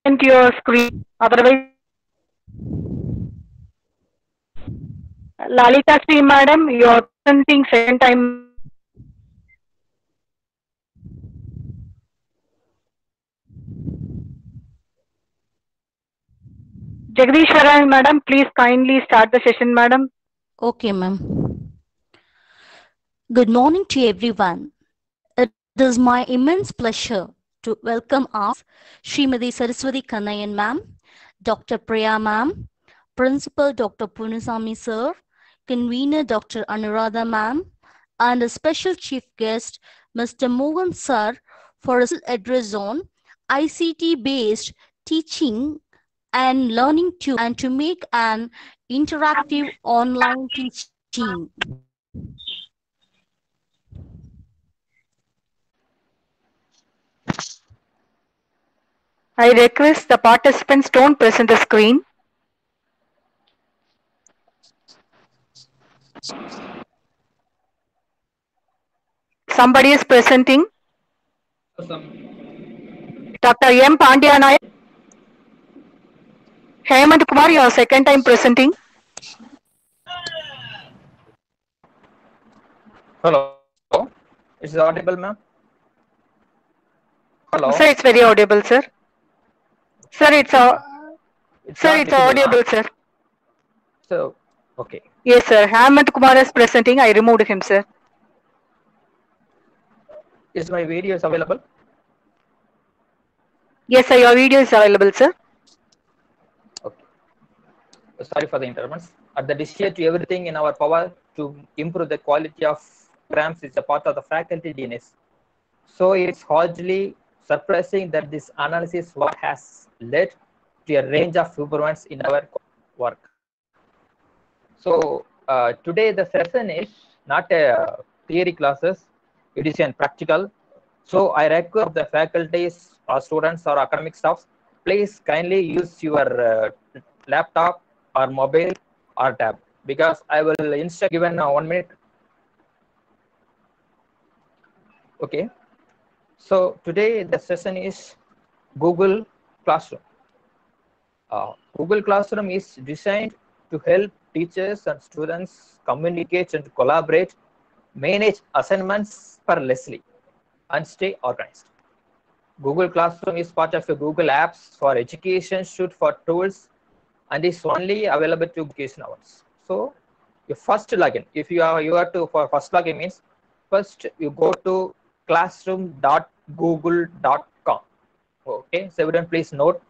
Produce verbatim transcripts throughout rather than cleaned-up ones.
into your screen. Otherwise, Lalita Sri madam, you are presenting second time. Jagdishwaran madam, please kindly start the session, madam. Okay, ma'am. Good morning to everyone. It is my immense pleasure to welcome us, Srimati Saraswati Kannayan ma'am, Doctor Priya ma'am, Principal Doctor Punasamy sir, Convener Doctor Anuradha ma'am, and a special chief guest, Mister Mohan sir, for his address on I C T-based teaching and learning tools and to make an interactive online teaching. I request the participants don't present the screen. Somebody is presenting. Doctor M. Pandya Nayak. Hemant Kumar, you are second time presenting. Hello, is it audible, ma'am? Hello, Sir, it's very audible, sir. Sir, it's au- it's sir, not it's visible, audible, ma'am. sir. So, okay. Yes, sir. Hemant Kumar is presenting. I removed him, sir. Is my video is available? Yes, sir. Your video is available, sir. Okay. Sorry for the interruptions. At the desire to everything in our power to improve the quality of programs is a part of the faculty D N S. So it's hardly surprising that this analysis what has led to a range of improvements in our work. So uh, today the session is not a theory classes, it is a practical. So I request the faculties or students or academic staff, please kindly use your uh, laptop or mobile or tab, because I will instead given uh, one minute. Okay. So today the session is Google Classroom. Uh, Google Classroom is designed to help teachers and students communicate and collaborate, manage assignments perfectly, and stay organized. Google Classroom is part of a Google Apps for education suite for tools and is only available to education hours. So your first login, if you are you are to for first login means first you go to classroom dot google dot com. Okay, so everyone please note,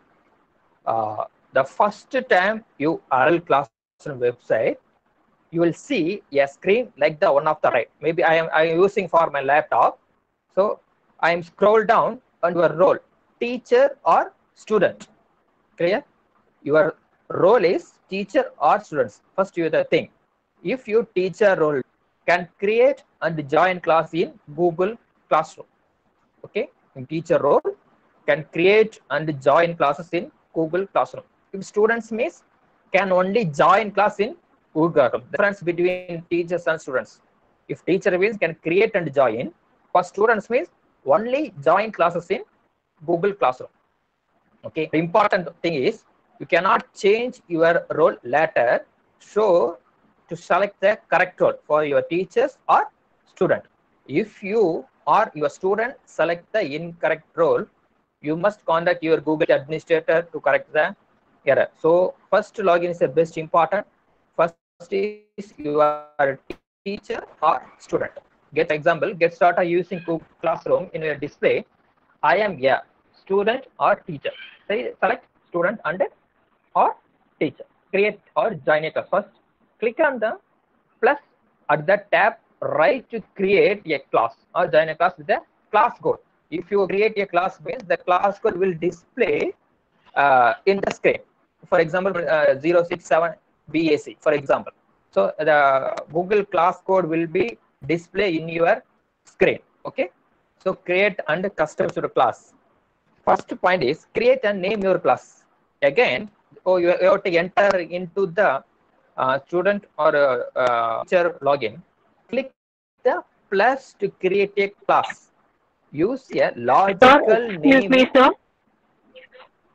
uh, the first time you R L Classroom website, you will see a screen like the one of the right. Maybe I am I am using for my laptop. So I am scroll down on your role, teacher or student. Clear? Your role is teacher or students. First you the thing. If you teacher role can create and join class in Google Classroom. Okay, in teacher role can create and join classes in Google Classroom. If students means can only join class in Google Classroom. The difference between teachers and students. If teacher means can create and join, for students means only join classes in Google Classroom. Okay, the important thing is you cannot change your role later. So to select the correct role for your teachers or student. If you or your student select the incorrect role, you must contact your Google administrator to correct the error. So first login is the best important. First is your teacher or student. Get example, get started using Google Classroom in your display. I am a student or teacher. Say select student and or teacher. Create or join a class. First, click on the plus at the tab right to create a class or join a class with the class code. If you create a class means the class code will display uh, in the screen. For example, uh, zero six seven B A C, for example. So the Google class code will be display in your screen. Okay. So create and customize your class. First point is create and name your class. Again, oh, you have to enter into the uh, student or uh, uh, teacher login. Click the plus to create a class. Use a Sir, logical excuse me, naming. sir.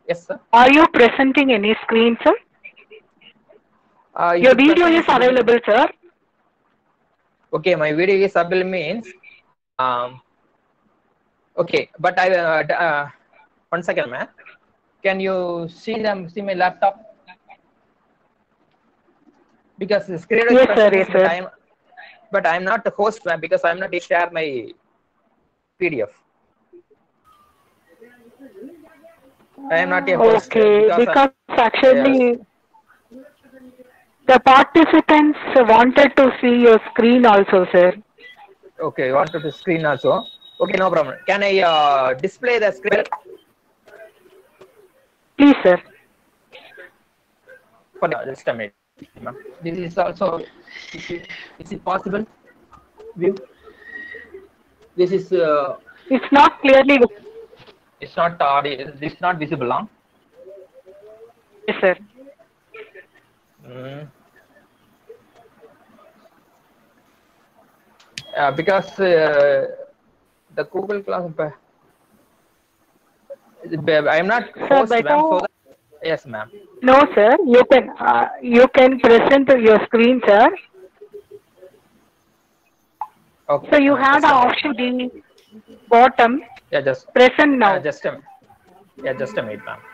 Yes, sir. Are you presenting any screen, sir? Uh, if Your the video person is is visible, available, sir. okay, my video is available means, um, okay, but I, uh, d- uh, one second, man. Can you see them, see my laptop? Because the screen is Yes, sir. present, Yes, but sir. I am, but I am not the host, ma'am, because I am not to share my P D F. I am not a host uh, Okay, because I'm, because yes. actually the participants wanted to see your screen also, sir. Okay, you wanted to screen also. Okay, no problem. Can I uh, display the screen Please, sir. for uh, just a minute, ma'am? This is also, is it, is it possible? View. This is, uh, It's not clearly. it's not audio, it's not visible, huh? Yes, sir. Mm. Uh, because uh, the Google Class, I am not Sir, host, ma'am. So better. that, yes, ma'am. No, sir. You can uh, you can present your screen, sir. Okay, So you uh, had just an a minute. option the bottom Yeah, just, present uh, now. just a, yeah, just a minute, ma'am.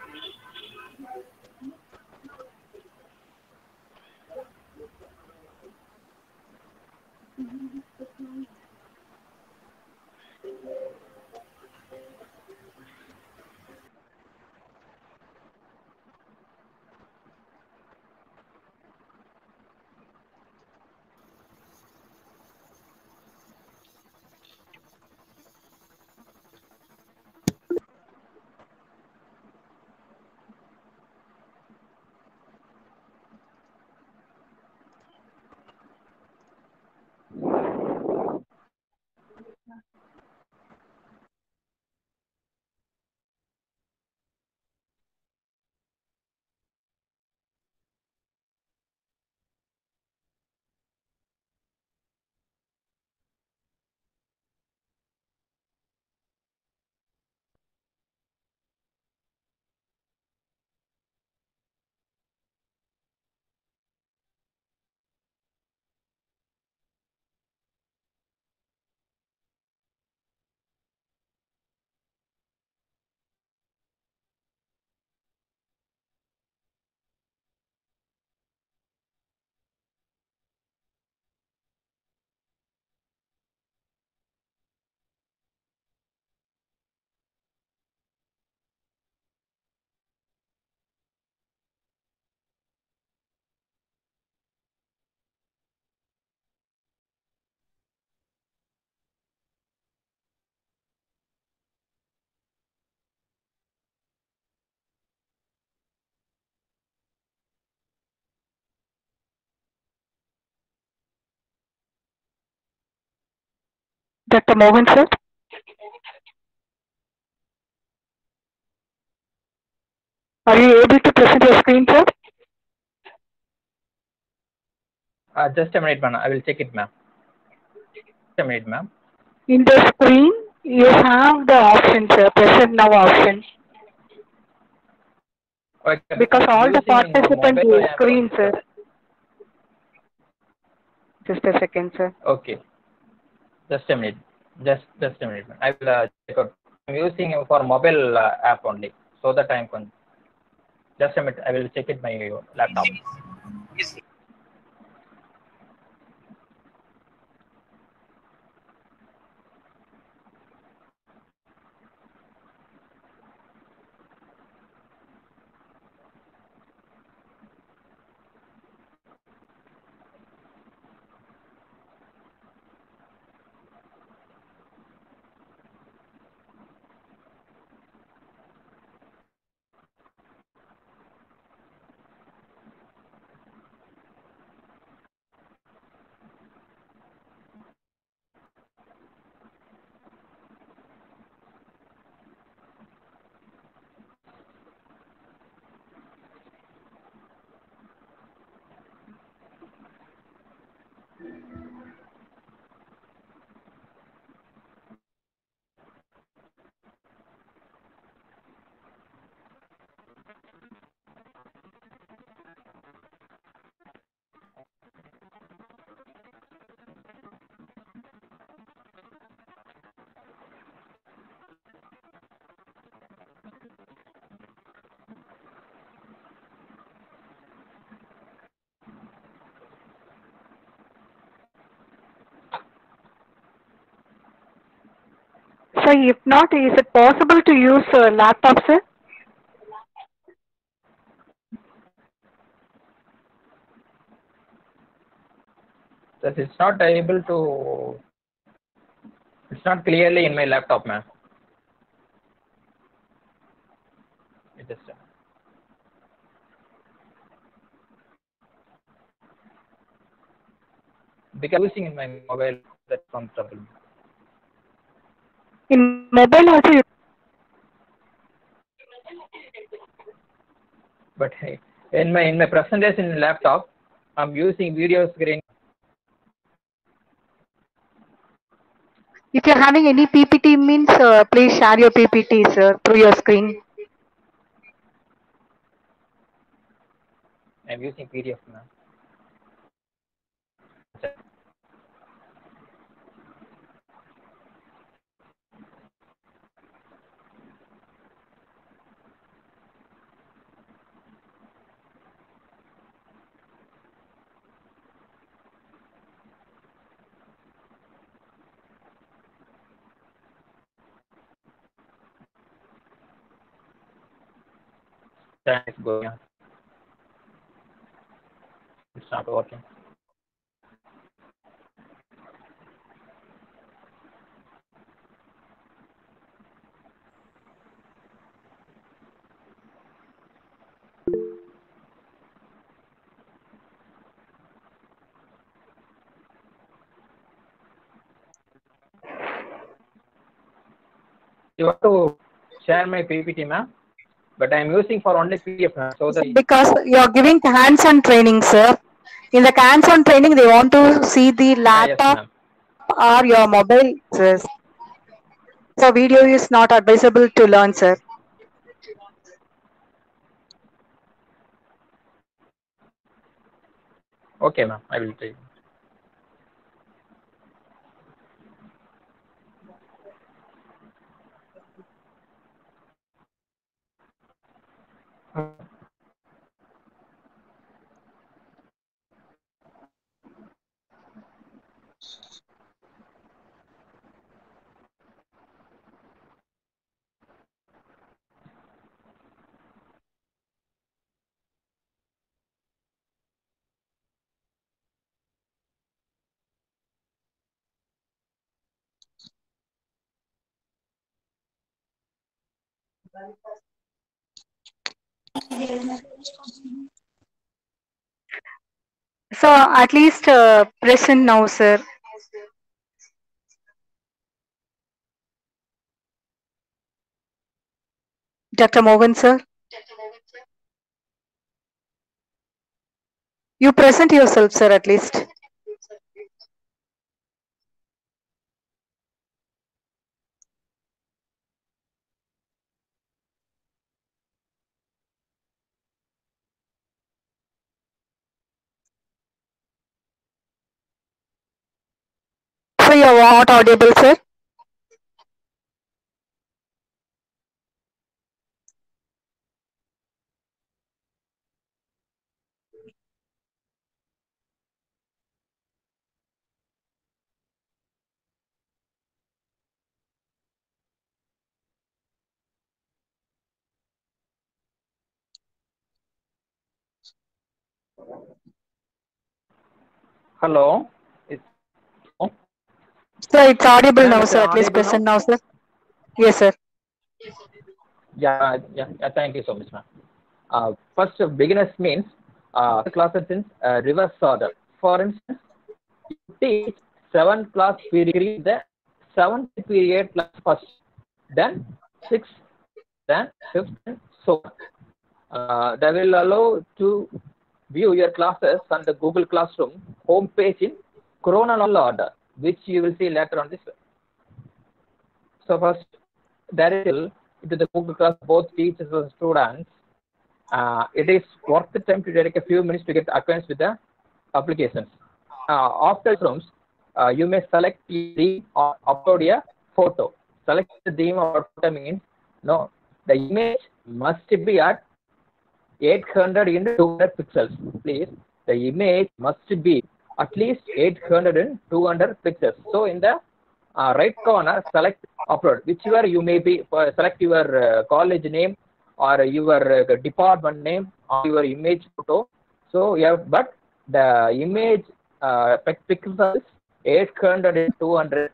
Doctor Mohan, sir. Are you able to present your screen, sir? Uh, just a minute, ma'am. I will check it, ma'am. Just a minute, ma'am. In the screen, you have the option, sir. Present now option. Okay, Because because all the using in the participants mobile, use I am not. screen, sir. Just a second, sir. Okay, just a minute. Just just a minute. Ma'am. I will uh, check out. I'm using it for mobile uh, app only, so that I'm con- just a minute. I will check it my laptop. Wi-Fi? If not, is it possible to use a laptop, sir? That it's not able to. It's not clearly in my laptop, ma'am. It is. Because using in my mobile, that's some trouble. In mobile also, you But hey, in my in my presentation in laptop, I'm using video screen. if you're having any P P T means, uh, please share your P P T, sir, through your screen. I'm using P D F, ma'am. Time is going on. It's not working. You want to share my P P T, ma'am? But I'm using for only P D F, ma'am. So that Because you're giving hands-on training, sir. In the hands-on training, they want to see the ah, yes, laptop ma'am. or your mobile, sir. So video is not advisable to learn, sir. Okay, ma'am. I will try. So at least uh, present now, sir. Doctor Mohan, sir. You present yourself, sir, at least. So you're not audible, sir. Hello. It's, oh, So it's audible ma'am, now, it's sir. At least audible now? present now, sir. Yes, sir. Yeah, yeah, yeah. Thank you so much, ma'am. Uh, first, uh, beginners means uh, classes in uh, reverse order. For instance, you teach seven class period, the seventh period class first, then sixth, then fifth, and so on. Uh, that will allow to view your classes on the Google Classroom homepage in chronological order, which you will see later on this. So first, there is into the Google Class both teachers and students. Uh, it is worth the time to take a few minutes to get acquainted with the applications. Uh, after rooms, uh, you may select the theme or upload a photo. Select the theme or photo means no, the image must be at eight hundred into two hundred pixels. Please, the image must be at least eight hundred and two hundred pixels. So in the uh, right corner, select upload. Whichever you may be, uh, select your uh, college name or your uh, department name or your image photo. So you have, but the image uh, pixels is eight hundred and two hundred.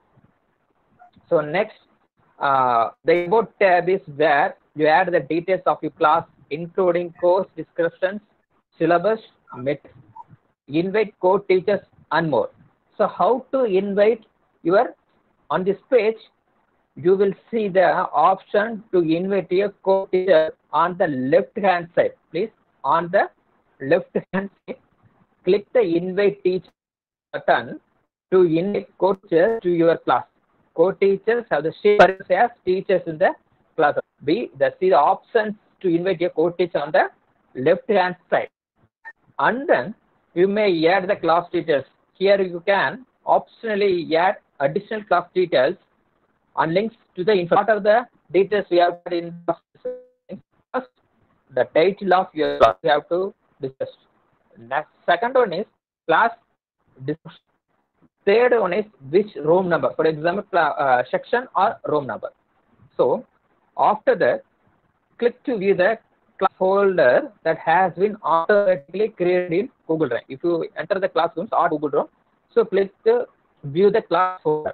So next, uh, the about tab is where you add the details of your class, including course descriptions, syllabus, metrics, invite co-teachers, and more. So how to invite your, on this page, you will see the option to invite a co-teacher on the left hand side. Please, on the left hand side, click the invite teacher button to invite co-teachers to your class. Co-teachers have the same purpose as teachers in the class. B, the see the options to invite a co-teacher on the left hand side. And then you may add the class details. Here you can optionally add additional class details and links to the info. What are the details we have in first? The title of your class you have to discuss. Next, second one is class description. Third one is which room number, for example, uh, section or room number. So after that, click to view the class folder that has been automatically created in Google Drive. If you enter the classrooms or Google Drive, so click to view the class folder.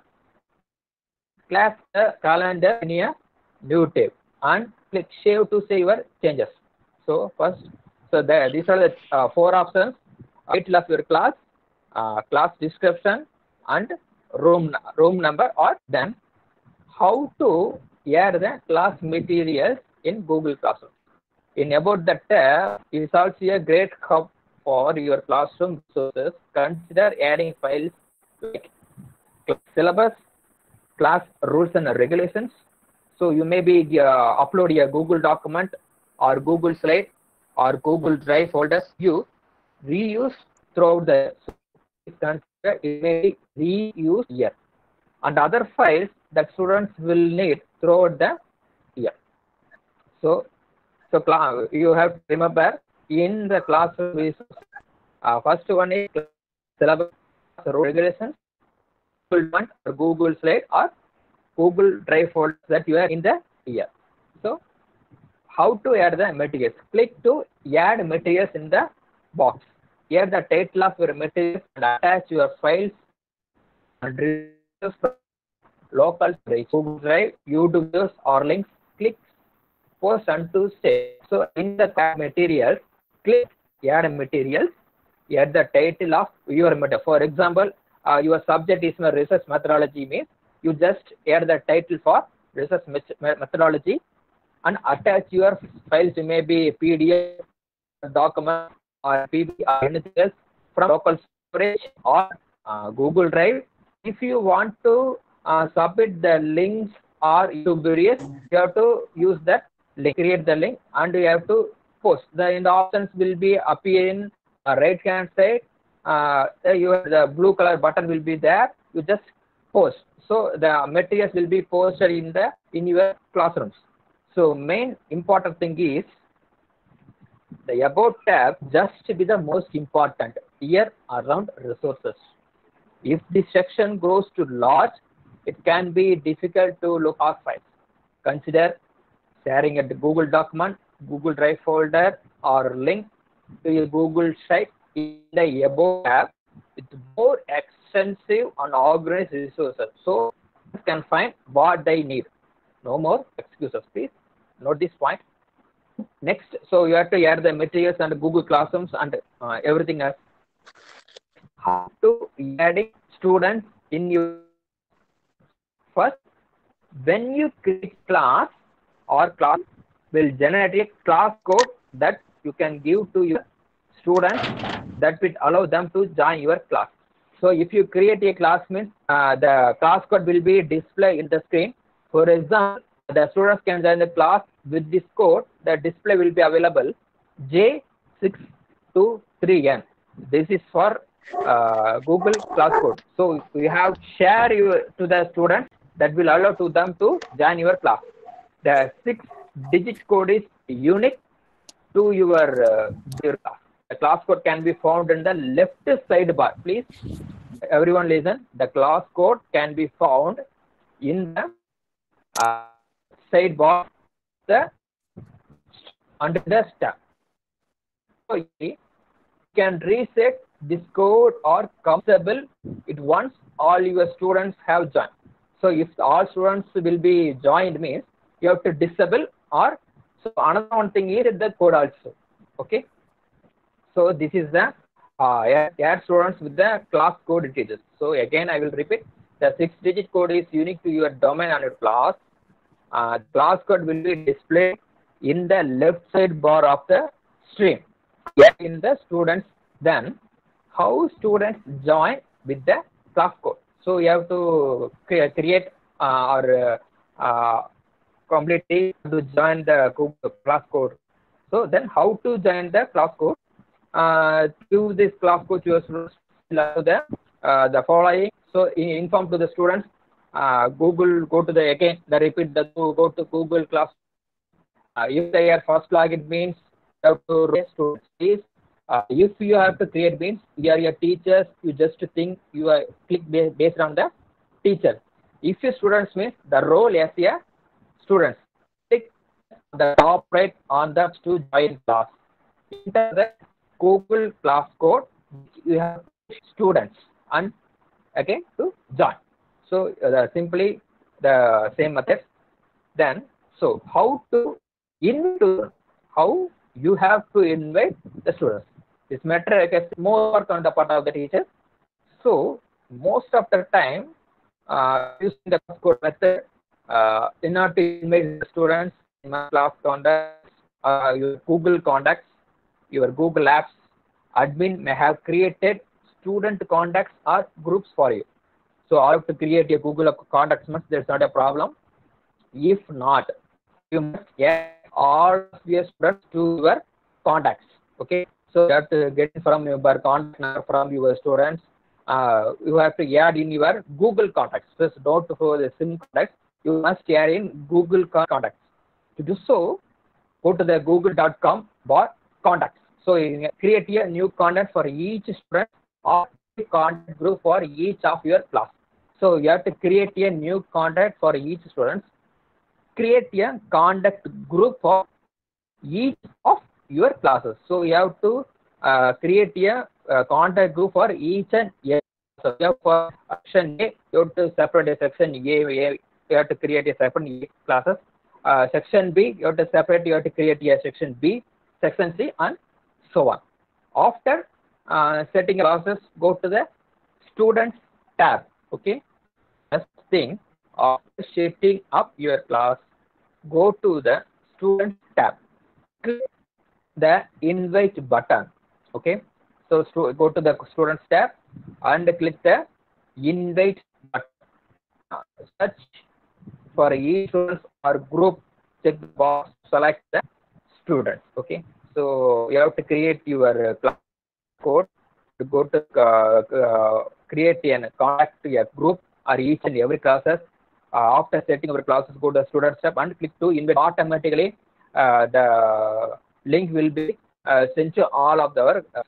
Class uh, calendar in a new tab and click save to save your changes. So first, so there, these are the uh, four options: title of your class, uh, class description, and room room number. Or then how to add the class materials in Google Classroom. In about the tab is also a great hub for your classroom resources. Consider adding files like syllabus, class rules and regulations. So you may be uh, upload a Google document or Google slide or Google Drive folders you reuse throughout the consider it may be reused here, and other files that students will need throughout the year. So so you have to remember in the classroom resources, uh, first one is syllabus, regulations, Google or Google slide or Google Drive folders that you are in the year. So how to add the materials? Click to add materials in the box. Here the title of your materials and attach your files and local Google Drive, YouTube videos or links. Click post and to save. So in the materials, click add materials. Add the title of your material. For example, uh, your subject is research methodology, means you just add the title for research methodology and attach your files. It may be P D F, document, or P P T or anything else from local storage or uh, Google Drive. If you want to uh, submit the links or YouTube videos, you have to use that link, create the link, and you have to post. The in the options will be appear in uh, right hand side. Uh, your the blue color button will be there. You just post. So the materials will be posted in the in your classrooms. So main important thing is the about tab just be the most important here around resources. If this section grows too large, it can be difficult to look at files. Consider sharing a Google document, Google Drive folder, or link to your Google site in the about tab with more extensive and organized resources, so you can find what they need. No more excuses, please. Note this point. Next, so you have to add the materials and Google Classrooms and uh, everything else. How to adding students in your first, when you create class or class will generate a class code that you can give to your students that will allow them to join your class. So if you create a class, means uh, the class code will be displayed in the screen. For example, the students can join the class with this code. The display will be available J six two three N. This is for uh, Google class code. So we have share you to the students that will allow to them to join your class. The six digit code is unique to your, uh, your class. The class code can be found in the left sidebar. Please everyone listen. The class code can be found in the uh, sidebar, the under the tab. So you can reset this code or compatible it once all your students have joined. So if all students will be joined means you have to disable, or so another one thing is the code also. Okay. So this is the uh, add, add students with the class code digits. So again I will repeat, the six digit code is unique to your domain and your class. Uh, class code will be displayed in the left side bar of the stream. Yeah, in the students, then how students join with the class code. So you have to create, create uh, or uh, uh, completely to join the class code. So then how to join the class code? Uh, to this class code, your students will the uh, the following. So inform to the students. Uh, Google go to the again the repeat the go to Google class. Uh, if they are first login means you have to raise students. Please, uh, if you have to create means you are your teachers. You just think you are click based on the teacher. If your students means the role as a students, click the top right on the to join class. Enter the Google class code. You have students and again to join. So uh, simply the same method. Then so how to invite, how you have to invite the students. This matter gets more work on the part of the teacher. So most of the time uh, using the class code method, uh, in order to invite the students in my class contacts, uh, your Google contacts, your Google apps, admin may have created student contacts or groups for you. So I have to create a Google contacts, there's not a problem. If not, you must add all of your students to your contacts. Okay. So you have to get from your contact number from your students. Uh, you have to add in your Google contacts. Just don't for the SIM contacts. You must add in Google contacts. To do so, go to the google dot com bar contacts. So you create a new contact for each student or contact group for each of your class. So you have to create a new contact for each student. Create a contact group for each of your classes. So you have to uh, create a uh, contact group for each and every. So you have for section A, you have to separate a section A. You have to create a separate A classes. Uh, section B, you have to separate. You have to create a section B, section C, and so on. After uh, setting classes, go to the students tab. Okay. Next thing, after setting up your class, go to the students tab. Click the invite button. Okay. So go to the students tab and click the invite button. Search for each student or group. Check the box. Select the students. Okay. So you have to create your class code to go to uh, uh, create and contact a group or each and every classes. Uh, after setting our classes, go to the students tab and click to invite. Automatically, uh, the link will be uh, sent to all of our. Uh,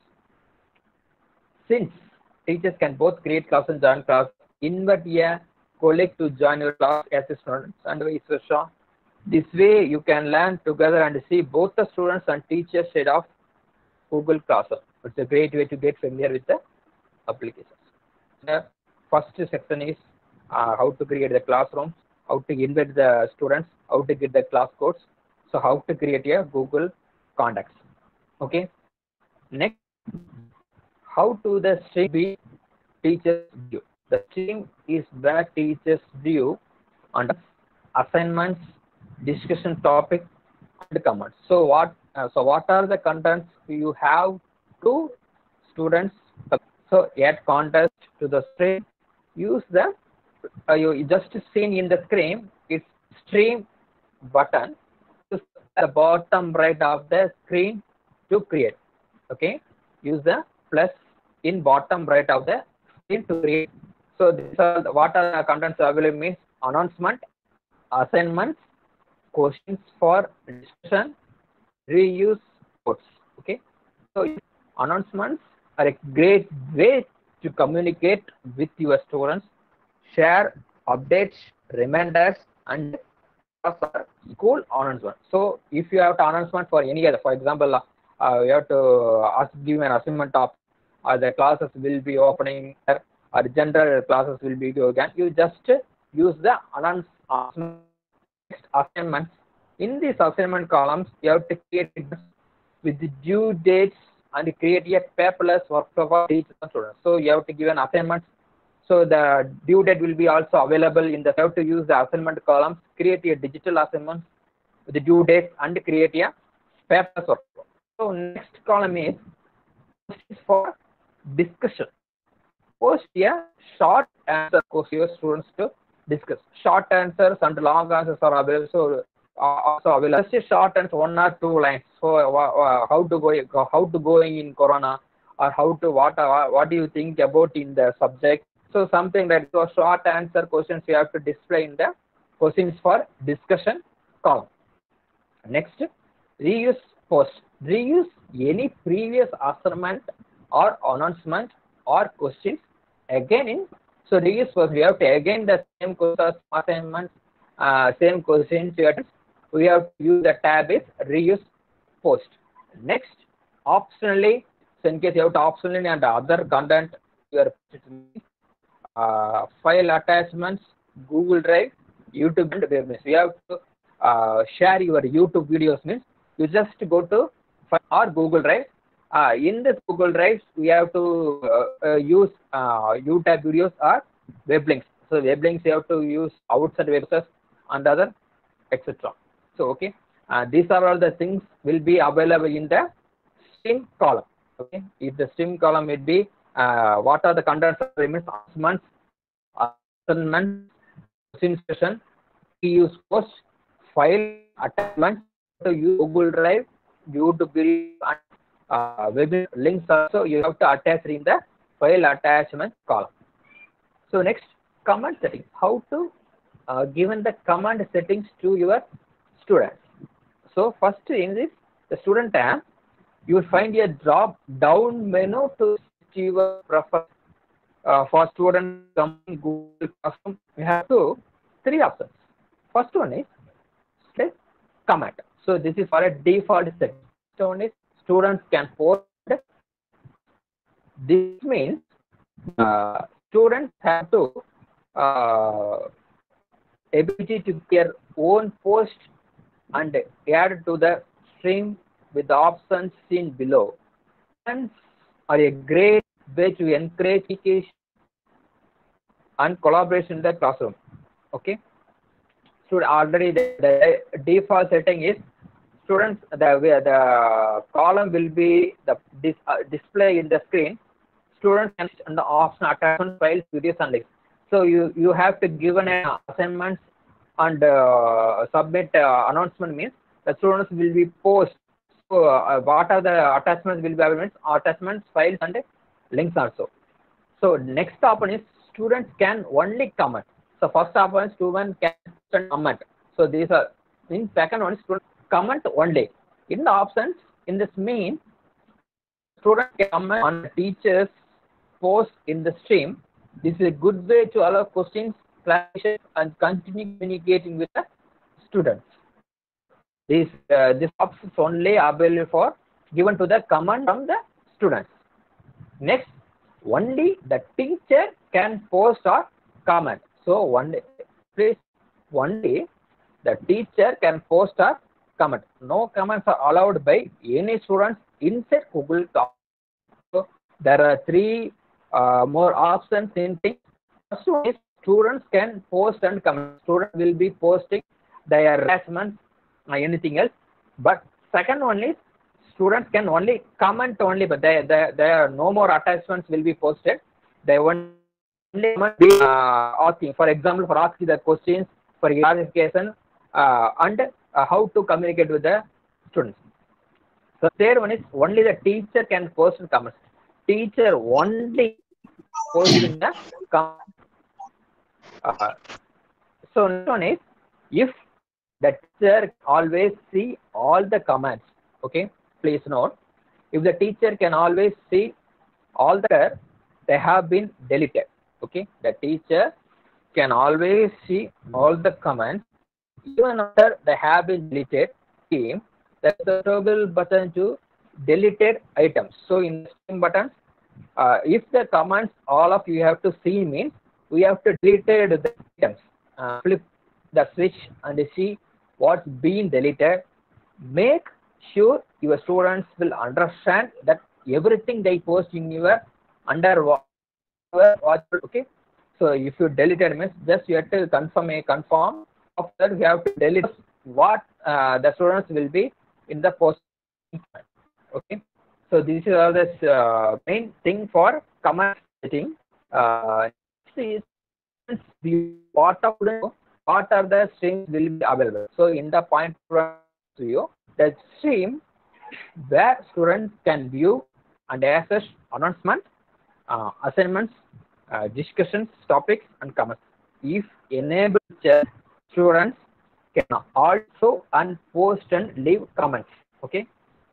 since teachers can both create class and join class, invite a colleague to join your class as a student and vice versa. This way, you can learn together and see both the students and teachers side of Google Classroom. It's a great way to get familiar with the applications. The first section is uh, how to create the classrooms, how to invite the students, how to get the class codes, so how to create a Google contacts. Okay. Next, how to the stream be teachers view. The stream is where teachers view under assignments, discussion topic, and comments. So what? Uh, so what are the contents you have to students? So add context to the stream. Use the uh, you just seen in the screen. It's stream button at the bottom right of the screen to create. Okay. Use the plus in bottom right of the screen to create. So these are the, what are the contents available means announcement, assignments, questions for discussion, reuse codes. Okay. So announcements are a great way to communicate with your students, share updates, reminders, and school announcement. So if you have to announcement for any other, for example, uh, you have to ask, give an assignment of uh, the classes will be opening or general classes will be again. You just use the announcement assignments. In these assignment columns, you have to create with the due dates and create a paperless workshop for teachers and students. So you have to give an assignment. So the due date will be also available in the, you have to use the assignment columns, create a digital assignment with the due date and create a paperless workshop. So next column is for discussion. Post a short answer for your students to discuss. Short answers and long answers are available. So also available. Just a short answer, one or two lines. So uh, how to go, how to going in Corona, or how to what uh, what do you think about in the subject? So something like so short answer questions you have to display in the questions for discussion column. Next, reuse post. Reuse any previous assignment or announcement or questions again in. So reuse post. We have to again the same questions assignment, uh, same questions. We have to use the tab is reuse post. Next, optionally, so in case you have to optionally and other content, your uh, file attachments, Google Drive, YouTube and web. You have to uh, share your YouTube videos means you just go to or Google Drive. Uh, in this Google Drive, we have to uh, uh, use uh, YouTube videos or web links. So web links you have to use outside websites and other et cetera. So okay, uh, these are all the things will be available in the stream column. Okay, if the stream column will be uh, what are the contents of the announcements, assignments, session, use post, file attachment to use Google Drive, YouTube video and uh, web links also you have to attach in the file attachment column. So next, command settings. How to uh, given the command settings to your students. So first in this the student tab, you will find a drop down menu to your preference. Uh, for students coming Google Classroom, we have two three options. First one is select command. So this is for a default setting. Second one is students can post. This means uh, students have to uh, ability to their own post and add to the stream with the options seen below. And are a great way to encourage education and collaboration in the classroom. Okay. So already the, the default setting is students the the column will be the dis, uh, display in the screen. Students can and the option attachment files, videos and links. So you you have to give an assignments and uh, submit uh, announcement means the students will be post. So uh, what are the attachments will be available? Attachments, files and links also. So next option is students can only comment. So first option student can comment. So these are in second one student comment only. In the options in this mean student can comment on the teachers post in the stream. This is a good way to allow questions, clarification and continue communicating with the students. This uh, this option is only available for given to the command from the students. Next, only the teacher can post or comment. So one please only the teacher can post or comment. No comments are allowed by any students inside Google Classroom. So there are three uh, more options in things. First one is students can post and comment. Students will be posting their attachments or anything else. But second one is students can only comment only, but there there there are no more attachments will be posted. They only be uh, asking, for example, for asking the questions for clarification uh, and uh, how to communicate with the students. So third one is only the teacher can post and comment. Teacher only posting the comment. Uh, so next one is if the teacher always see all the comments. Okay, please note, if the teacher can always see all the they have been deleted. Okay, the teacher can always see all the comments even after they have been deleted. There is a toggle button to deleted items. So in the stream buttons, uh, if the comments all of you have to see means we have to delete the items. Uh, flip the switch and see what's been deleted. Make sure your students will understand that everything they post in your under watch. Okay, so if you deleted means just you have to confirm a confirm. After that we have to delete what uh, the students will be in the post. Okay, so this is all this uh, main thing for comment setting. Uh, next is what of what are the streams will be available. So in the point to you, the stream where students can view and access announcement, uh, assignments, uh, discussions, topics, and comments. If enabled, students can also unpost and leave comments. Okay,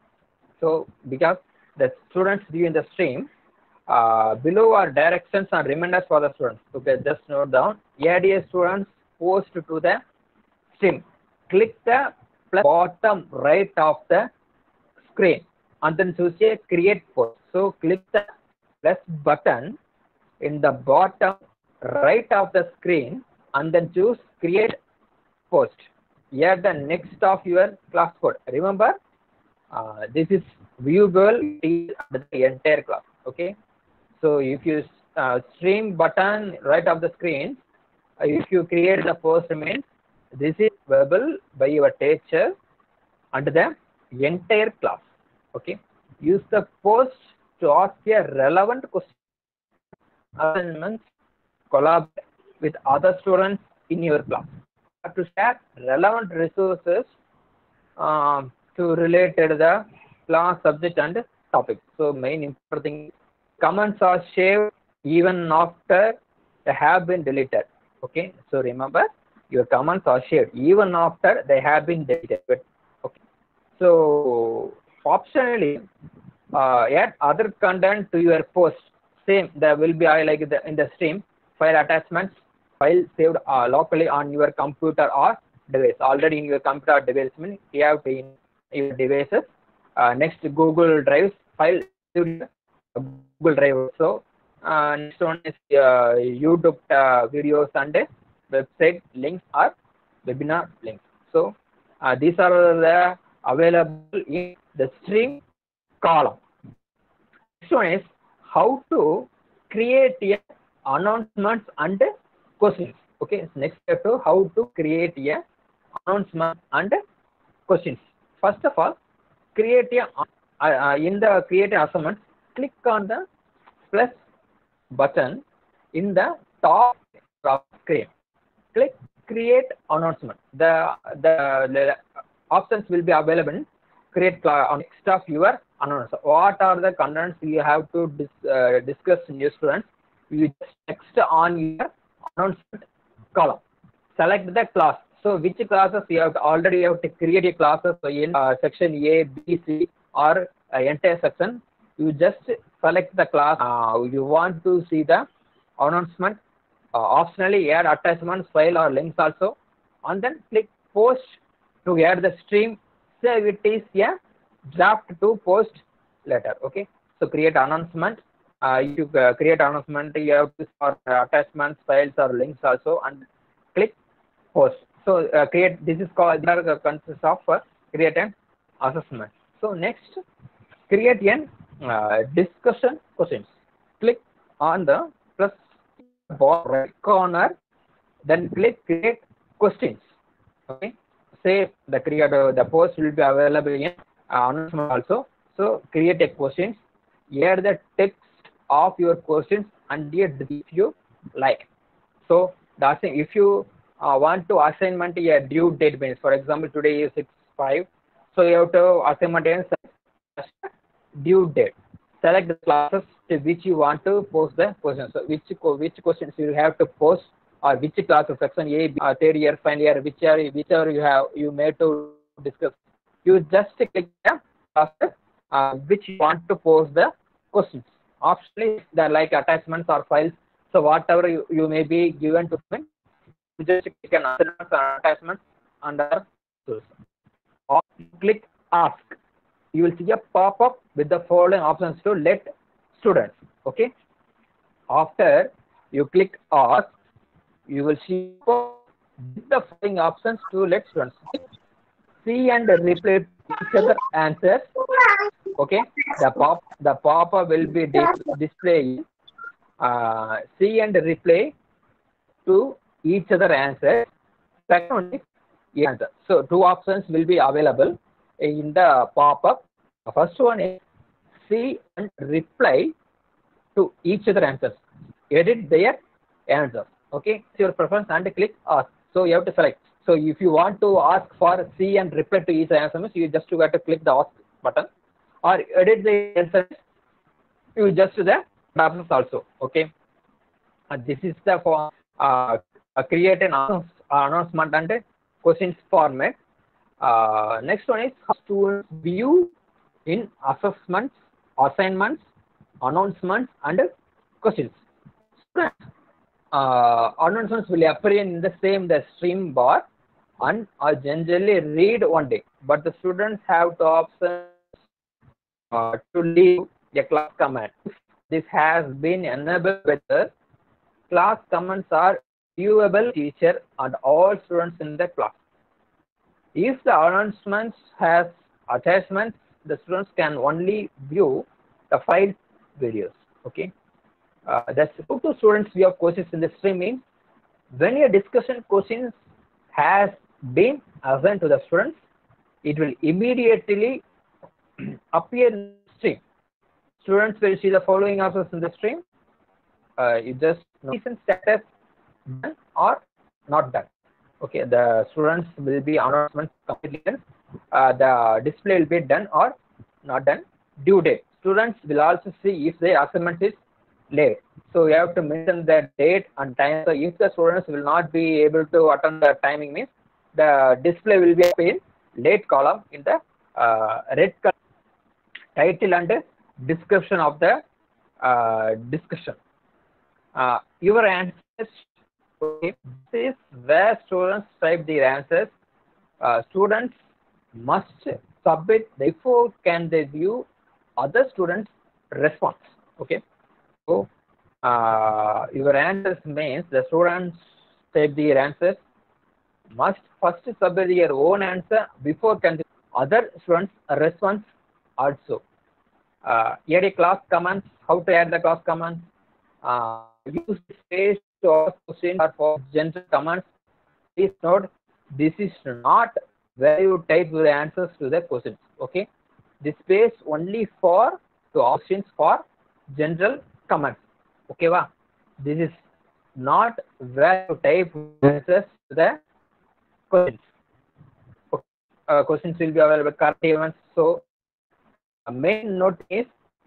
so because the students viewing the stream, uh, below are directions and reminders for the students. Okay, just note down. A D A students post to the stream. Click the plus bottom right of the screen and then choose a create post. So click the plus button in the bottom right of the screen and then choose create post. Here the next of your class code. Remember, uh, this is viewable the entire class. Okay, so if you uh, stream button right of the screen, uh, if you create the post means this is viewable by your teacher and the entire class. Okay, use the post to ask a relevant question, assignments, collaborate with other students in your class, to share relevant resources um, to relate to the class subject and topic. So main important thing, comments are saved even after they have been deleted. Okay, so remember your comments are shared even after they have been deleted. Okay, so optionally uh, add other content to your post. Same, there will be I like the in the stream file attachments, file saved uh, locally on your computer or device. Already in your computer device means you have to in your devices. Uh, next, Google Drive file saved Google Drive. So uh, next one is uh, YouTube uh, videos and uh, website links or webinar links. So uh, these are the available in the stream column. Next one is how to create a announcements and questions. Okay, next step to how to create a announcement and questions. First of all, create a uh, in the create a assignment, click on the plus button in the top of screen. Click create announcement. The the, the options will be available in create on next of your announcement. What are the contents you have to dis, uh, discuss in your students? You just text on your announcement column. Select the class. So which classes you have to already have to create a classes in uh, section A, B, C or uh, entire section. You just select the class uh, you want to see the announcement. Uh, optionally add attachments, file or links also, and then click post to add the stream. Say it is a draft to post later. Okay, so create announcement. Uh, if you uh, create announcement, you have to for uh, attachments, files or links also, and click post. So uh, create. This is called the consists of uh, create an assessment. So next, create an uh, discussion questions. Click on the plus bottom right corner, then click create questions. Okay, say the create uh, the post will be available in uh, announcement also. So create a questions. Add the text of your questions and if you like. So that's it. If you uh, want to assignment a due date means, for example, today is six five, so you have to assignment is due date. Select the classes to which you want to post the questions. So which which questions you have to post, or which class of section A, B, uh, third year, final year, which are whichever you have you made to discuss. You just click the classes uh, which you want to post the questions. Optionally, they're like attachments or files. So whatever you, you may be given to them, you just click an attachment under source. Or click ask. You will see a pop-up with the following options to let students. Okay. After you click ask, you will see the following options to let students see and reply each other answers. Okay, the pop the pop-up will be dis displaying uh, see and reply to each other answers. Second one is answer. So two options will be available in the pop-up. First one is see and reply to each other answers. Edit their answers. Okay, so your preference and click ask. So you have to select. So if you want to ask for see and reply to each answer, you just have to click the ask button, or edit the answer, you just do the options also. Okay, and this is the for uh, create an announcement and questions format. Uh, next one is how students view in assessments, assignments, announcements, and questions. Students, uh, announcements will appear in the same the stream bar and are generally read one day, but the students have the option uh, to leave a class comment. This has been enabled whether class comments are viewable teacher and all students in the class. If the announcements has attachments, the students can only view the file videos. Okay. Uh, that's how to students view of courses in the stream means when a discussion questions has been assigned to the students, it will immediately appear in the stream. Students will see the following answers in the stream. Uh, you just notice status done or not done. Okay, the students will be announcements completely done. Uh, the display will be done or not done. Due date. Students will also see if their assignment is late. So you have to mention the date and time. So if the students will not be able to attend the timing, means the display will be in late column in the uh, red color title and description of the uh, discussion. Uh, your answers, okay, this is where students type their answers. Uh, students must submit, therefore can they view other students' response. Okay, so uh, your answers means the students type their answers must first submit their own answer before can other students' response also. Uh, add a class comments. How to add the class comments? Uh, use space to ask questions or for general comments. Please note, this is not where you type the answers to the questions. Okay, this space only for to options for general comments. Okay, wow. This is not where you type answers to the questions. Okay. Uh, questions will be available current events. So a main note is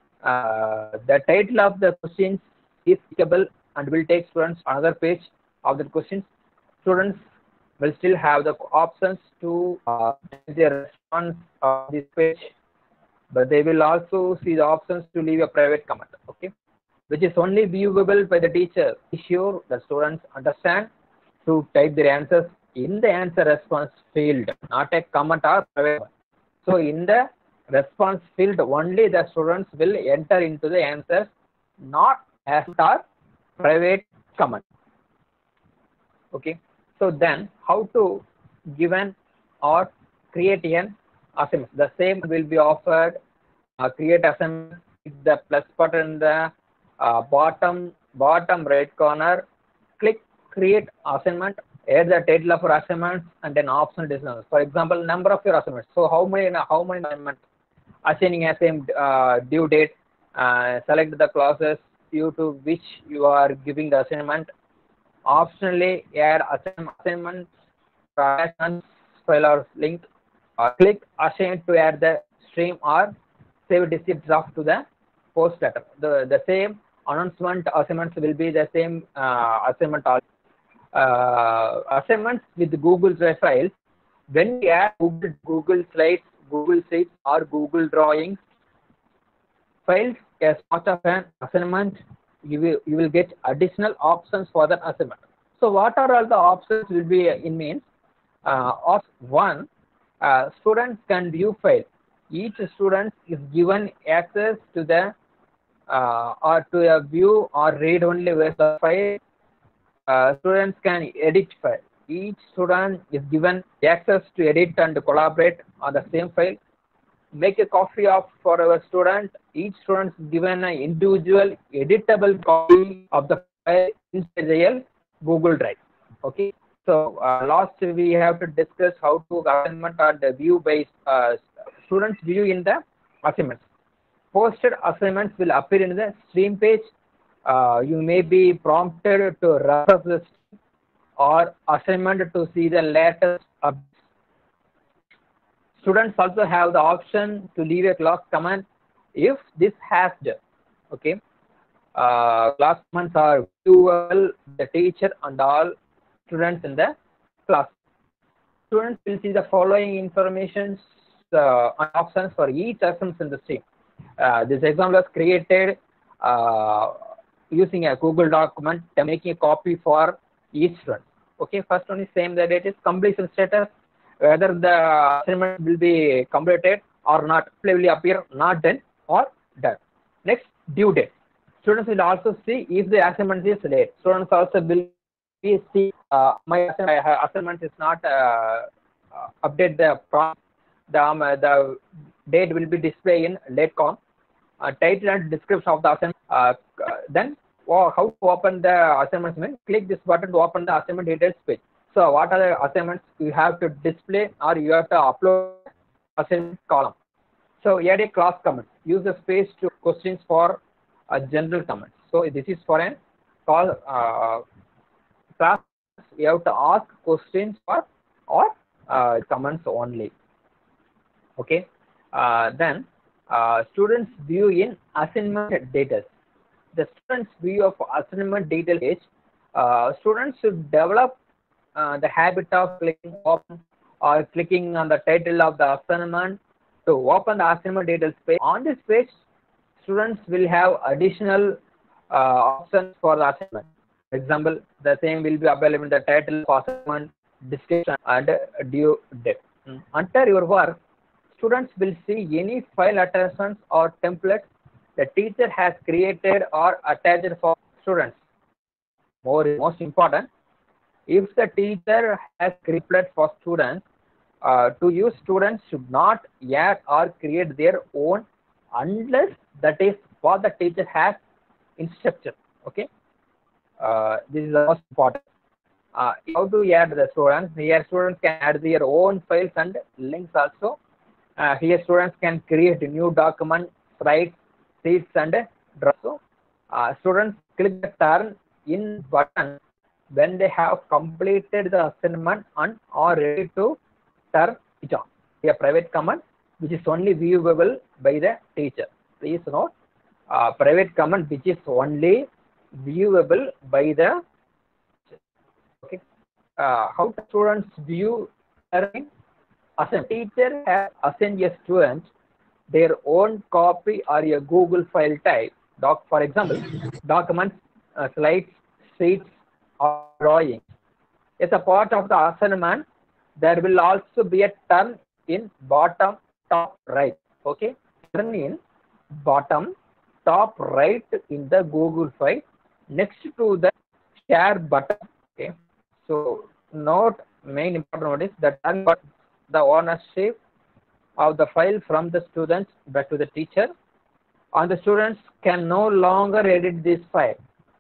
uh, the title of the questions is clickable and will take students another page of the questions. Students will still have the options to uh, take their response on this page, but they will also see the options to leave a private comment. Okay, which is only viewable by the teacher. Be sure the students understand to type their answers in the answer response field, not a comment or private. So in the response field only the students will enter into the answers, not as or private comment. Okay, so then how to given or create an assignment? The same will be offered. Uh, create assignment with the plus button in the uh, bottom bottom right corner. Click create assignment. Add the title of your assignment and then optional decisions. For example, number of your assignments. So how many how many assignments? Assigning a same uh, due date. Uh, select the classes due to which you are giving the assignment. Optionally add assignments, assignments file or link. Uh, click assign to add the stream or save receipt draft to the post letter. The the same announcement assignments will be the same uh, assignment. Uh, assignments with Google Drive files. When we add Google Google Slides, Google Sheets or Google Drawings files as part of an assignment, you will, you will get additional options for that assignment. So what are all the options will be in means, uh, of one, uh, students can view file. Each student is given access to the uh, or to a view or read only with the file. Uh, students can edit file. Each student is given access to edit and collaborate on the same file. Make a copy of for our student. Each student is given an individual editable copy of the file inside the Google Drive. Okay. So uh, last we have to discuss how to assignment or the view based uh, students view in the assignments. Posted assignments will appear in the stream page. Uh, you may be prompted to reference the stream or assignment to see the latest updates. Students also have the option to leave a class comment if this has done. Okay. Uh, class comments are viewable the teacher and all students in the class. Students will see the following information uh, and options for each assignment in the stream. Uh, this example was created uh, using a Google document, making a copy for each student. Okay, first one is same, that it is completion status, whether the assignment will be completed or not, will appear not done or done. Next, due date. Students will also see if the assignment is late. Students also will see uh, my assignment is not uh, uh, update the prompt. The, um, the date will be displayed in late column. Uh, title and description of the assignment. Uh, then oh, how to open the assignment? Means click this button to open the assignment details page. So what are the assignments you have to display or you have to upload assignment column. So add a class comment. Use the space to questions for a general comment. So this is for an call uh, class. You have to ask questions for or uh, comments only. Okay. Uh, then uh, students view in assignment details. The students view of assignment detail page. Uh, students should develop uh, the habit of clicking open or clicking on the title of the assignment to open the assignment details page. On this page, students will have additional uh, options for the assignment. For example, the same will be available in the title of assignment, description, and due date. Mm. Under your work, students will see any file attachments or templates the teacher has created or attached for students. More most important, if the teacher has created for students, uh, to use, students should not add or create their own unless that is what the teacher has instructed. Okay, uh, this is the most important. Uh, how to add the students? Here, students can add their own files and links also. Uh, here, students can create a new document, slides, sheets, and drafts. So, uh, students click the turn in button when they have completed the assignment and are ready to turn it on. A private comment which is only viewable by the teacher. Please note, uh, private comment which is only viewable by the okay. Uh, how the students view learning? Assignment. Teacher has assigned a student their own copy or a Google file type. Doc, for example, documents, uh, slides, sheets, or drawings. As a part of the assignment, there will also be a turn in bottom top right. Okay, turn in bottom top right in the Google file next to the share button. Okay, so note main important note is that turn button the ownership of the file from the students back to the teacher, and the students can no longer edit this file.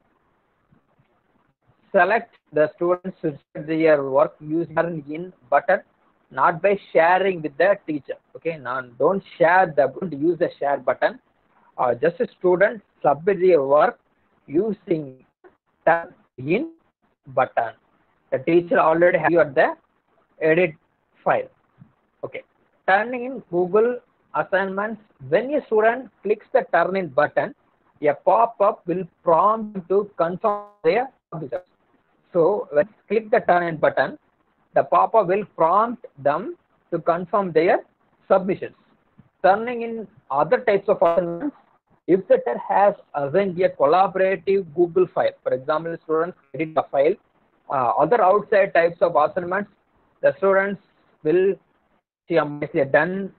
Select the students to share their work using the in button, not by sharing with the teacher. Okay, now don't share the don't use the share button. Uh, just a student submit their work using turn in button. The teacher already has you the edit file. Okay, turning in Google assignments. When a student clicks the turn in button, a pop-up will prompt to confirm their submissions. So when you click the turn in button, the pop-up will prompt them to confirm their submissions. Turning in other types of assignments, If the teacher has assigned a collaborative Google file, for example, students edit the file, uh, other outside types of assignments, the students will see a mark as a done,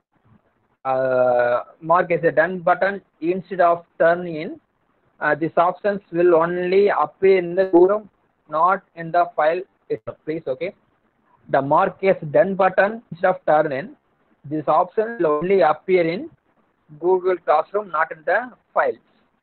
uh, mark as a done button instead of turn in. Uh, these options will only appear in the forum, not in the file itself. Please, okay. The mark as done button instead of turn in. This option will only appear in Google Classroom, not in the files.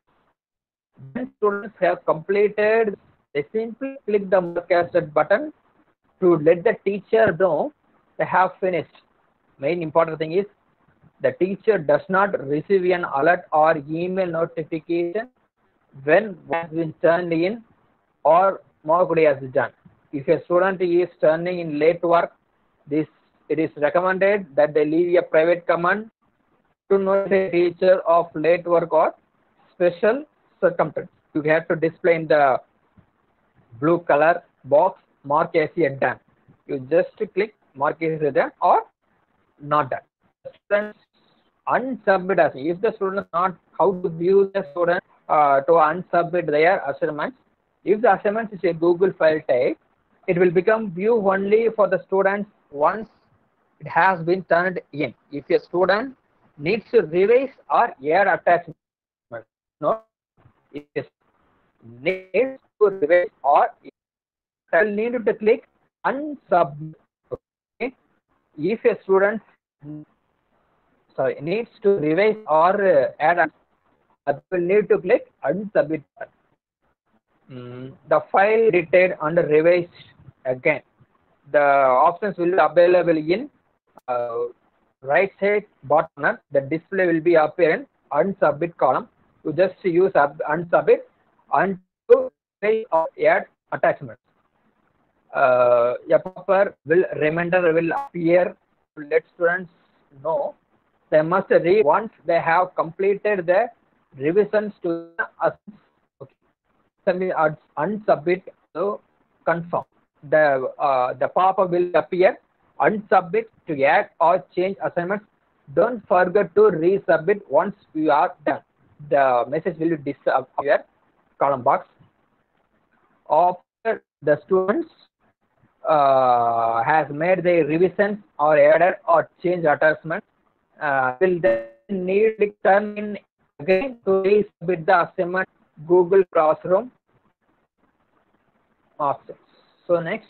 When students have completed, they simply click the mark as done button to let the teacher know they have finished. Main important thing is the teacher does not receive an alert or email notification when work has been turned in or marked as done. If a student is turning in late work, this it is recommended that they leave a private command to notify the teacher of late work or special circumstance. You have to display in the blue color box mark as a done. You just click mark as a done or not done. Students unsubmit as if the student is not how to view the student uh, to unsubmit their assignments. If the assignment is a Google file type, it will become view only for the students once it has been turned in. If a student needs to revise or add attachment, no, if it needs to revise or I will need to click unsubmit. Okay. If a student sorry needs to revise or uh, add, I will need to click unsubmit. Mm, the file edited and revised again. The options will be available in uh, right side bottom corner. The display will be appear in unsubmit column. You just use unsubmit and to revise or add attachments. Uh, a proper will reminder will appear to let students know they must read once they have completed the revisions to the okay. Unsubmit to confirm. The uh, the pop-up will appear unsubmit to add or change assignments. Don't forget to resubmit once you are done. The message will disappear column box. After the students uh, has made the revisions or added or change attachment, uh, will then need to turn in again to resubmit the assignment Google Classroom options. So next,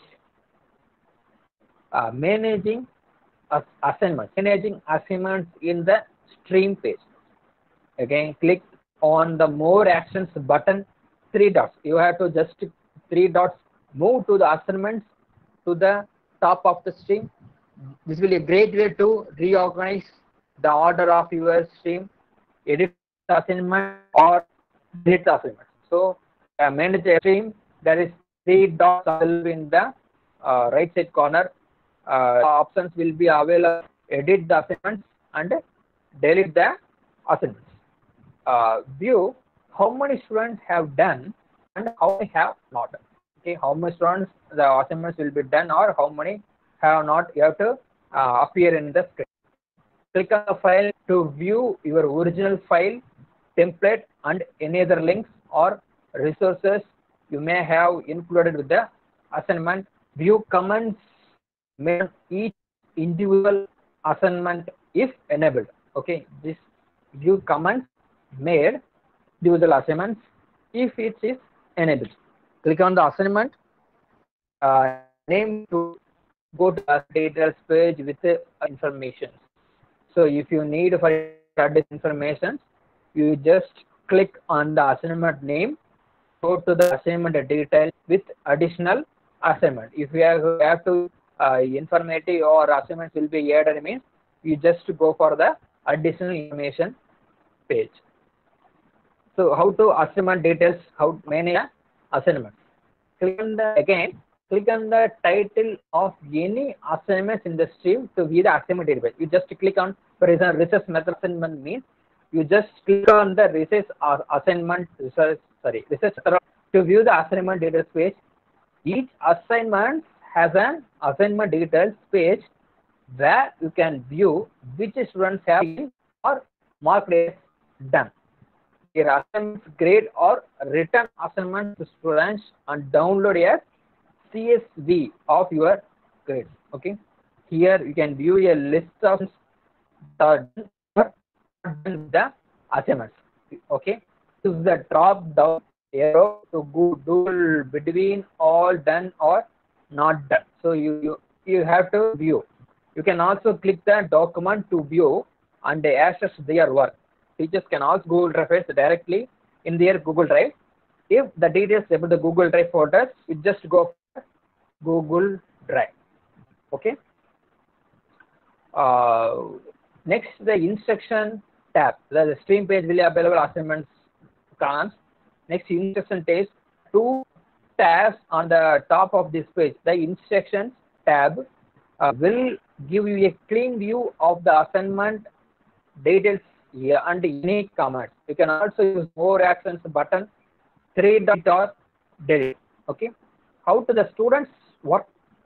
uh, managing ass assignments, managing assignments in the stream page. Again, click on the more actions button, three dots. You have to just three dots move to the assignments to the top of the stream. This will be a great way to reorganize the order of your stream, edit the assignment or delete the assignment. So uh, manage a stream, there is three dots available in the uh, right side corner. Uh, options will be available: edit the assignments and delete the assignments. Uh, view how many students have done and how many have not done. Okay, how many students the assignments will be done or how many have not. You have to uh, appear in the screen. Click on the file to view your original file, template, and any other links or resources you may have included with the assignment. View comments made on each individual assignment if enabled. Okay, this view comments made individual assignments if it is enabled. Click on the assignment uh, name to go to the details page with uh, information. So if you need for this information, you just click on the assignment name, go to the assignment detail with additional assignment. If you have, have to uh, informative or assignments will be added, means you just go for the additional information page. So how to assignment details, how to manage assignments. Click on the again, click on the title of any assignments in the stream to view the assignment database. You just click on, for example, research method assignment means you just click on the research or assignment research sorry research to view the assignment details page. Each assignment has an assignment details page where you can view which students have been or marked as done. their assignments grade or written assignments to students and download a C S V of your grades. Okay, here you can view a list of the the assignments. Okay, use the drop down arrow to go Google between all done or not done. So you, you you have to view. You can also click the document to view and access their work. Teachers can also Google reference directly in their Google Drive. If the details about the Google Drive folders, you just go for Google Drive. Okay. Uh, next, the instruction tab. The stream page will be available assignments columns. Next, instruction tab. Two tabs on the top of this page. The instructions tab uh, will give you a clean view of the assignment details here and unique comments. You can also use more actions button, three dot or delete. Okay. How to the students work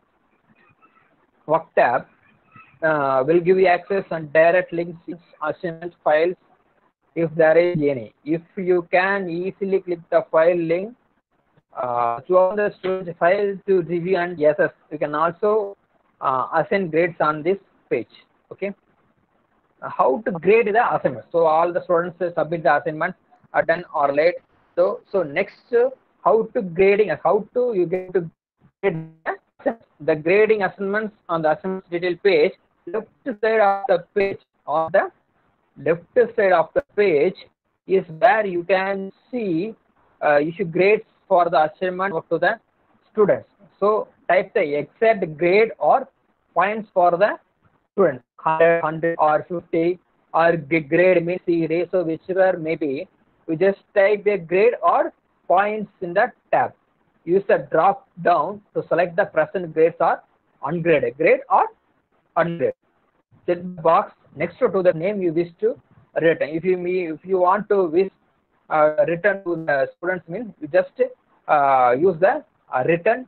work tab uh, will give you access and direct links, assignment files if there is any. If you can easily click the file link uh, to the student file to review and assess. You can also uh, assign grades on this page. Okay. How to grade the assignment. So all the students submit the assignment are done or late. So so next, uh, how to grading, how to you get to grade the, the grading assignments on the assignments detail page. Left side of the page, on the left side of the page is where you can see uh, issue grades for the assignment to the students. So type the exact grade or points for the students. one hundred or fifty or grade may see ratio whichever may be. We just type the grade or points in the tab. Use the drop down to select the present grades or ungraded grade or ungraded. Set the box next to the name you wish to return. If you if you want to wish uh, return to the students means you just uh, use the uh, return.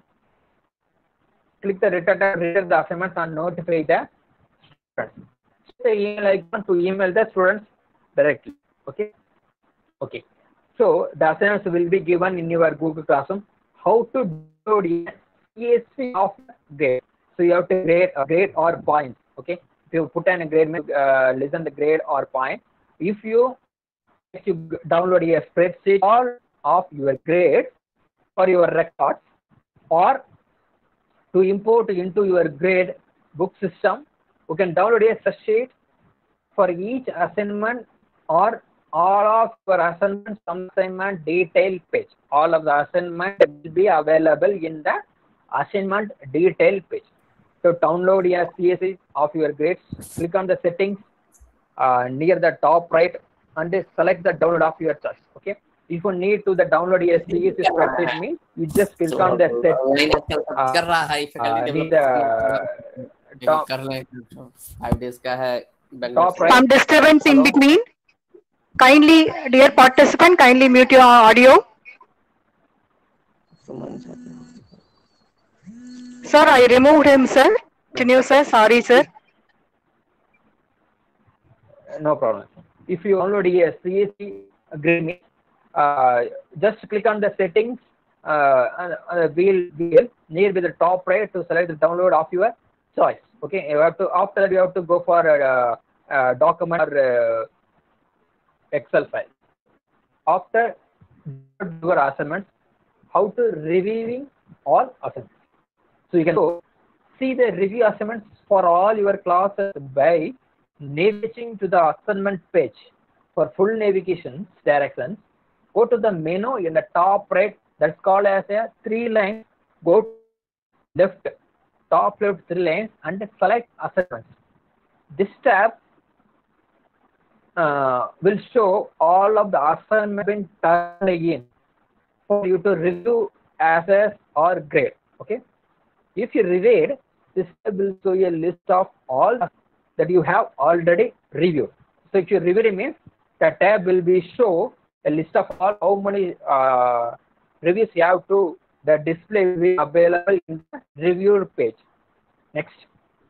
Click the return tab, return the assignments and notify the the email icon to email the students directly. Okay. Okay. So the assignments will be given in your Google Classroom. How to download a C S V of grade. So you have to grade a grade or point. Okay. If you put in a grade, uh, listen the grade or point. If you if you download a spreadsheet all of your grades or your records, or to import into your grade book system, you can download a spreadsheet for each assignment or all of your assignment assignment detail page. All of the assignment will be available in the assignment detail page. So download a C S V of your grades. Click on the settings uh, near the top right and select the download of your choice. Okay. If you need to the download a C S V spreadsheet means you just click on the set. Uh, uh, need the top, top right. Some disturbance in Hello? between. Kindly, dear participant, kindly mute your audio. Sir, I removed him, sir. Continue, sir. Sorry, sir. No problem. If you download a C S V agreement, uh, just click on the settings uh, and uh, wheel wheel near with the top right to select the download of your choice. Okay, you have to after that you have to go for a, a document or uh, Excel file. After your assignments, how to reviewing all assignments. So you can go see the review assignments for all your classes by navigating to the assignment page. For full navigation directions, go to the menu in the top right. That's called as a three line. Go left, top left three lines and select assignments. This tab uh, will show all of the assignments been turned in for you to review, assess or grade. Okay. If you read, this tab will show you a list of all that you have already reviewed. So if you review it means the tab will be show a list of all how many uh, reviews you have to the display will be available in the reviewed page. Next,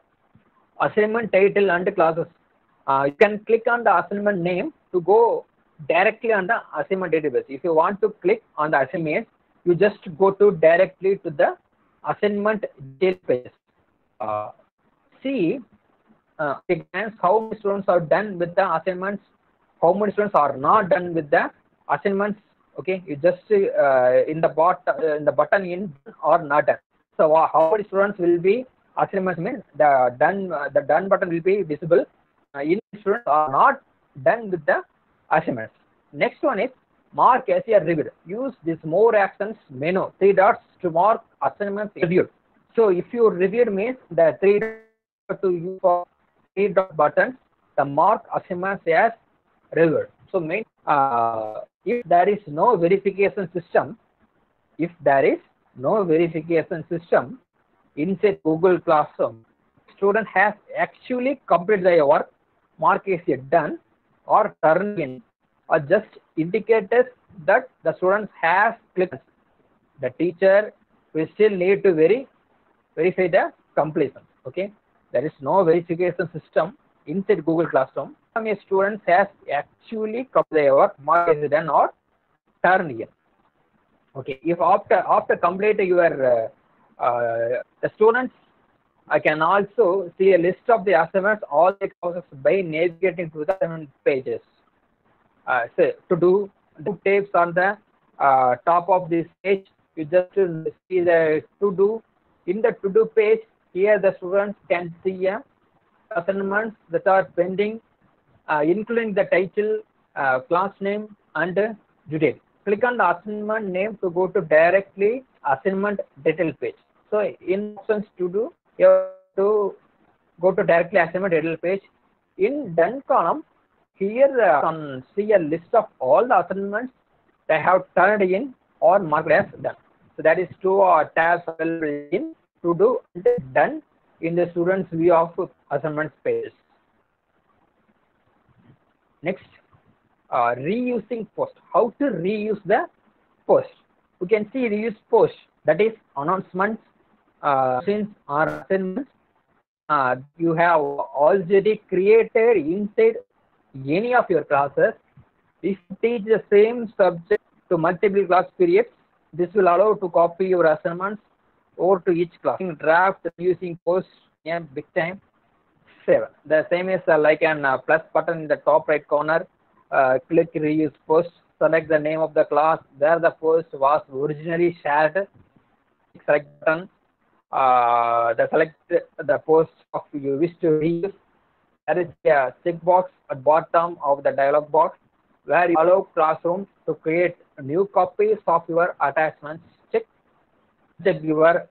assignment title and classes. Uh, you can click on the assignment name to go directly on the assignment database. If you want to click on the assignment, you just go to directly to the assignment detail page. Uh, see uh, at a glance how many students are done with the assignments, how many students are not done with the assignments. Okay, you just uh, in the bot uh, in the button in or not done. So uh, how many students will be assignments mean the done uh, the done button will be visible. Uh, in students are not done with the assignments. Next one is mark as a reviewed. Use this more actions menu three dots to mark assignments reviewed. So if you reviewed means the three dots to use for three dot buttons, the mark assignments as reviewed. So main uh, if there is no verification system, if there is no verification system inside Google Classroom, student has actually completed their work, mark is done or turned in, or just indicated that the student has clicked. The teacher will still need to very verify the completion. Okay, there is no verification system inside Google Classroom. Some students has actually completed their work, mark is done or turned in. Okay, if after after complete your uh, uh, the students, I can also see a list of the assignments, all the courses by navigating to the assignment pages. Uh, so to do do tapes on the uh, top of this page, you just see the to do. In the to do page, here the students can see uh, assignments that are pending, uh, including the title, uh, class name, and uh, due date. Click on the assignment name to go to directly assignment detail page. So in options to do, you have to go to directly assignment detail page. In done column, here uh, can see a list of all the assignments they have turned in or marked as done. So that is two uh, tabs available in to do and done in the student's view of assignments pages. Next, uh, reusing post. How to reuse the post? We can see reuse post, that is announcements, uh, since or assignments uh, you have already created inside any of your classes. If you teach the same subject to multiple class periods, this will allow to copy your assignments over to each class. Draft using post, yeah, big time. Seven. The same is uh, like an uh, plus button in the top right corner. Uh, click reuse post. Select the name of the class where the post was originally shared. Select button. Uh, the select the post of you wish to reuse. There is a checkbox at bottom of the dialog box where you allow Classroom to create new copies of your attachments. Check check your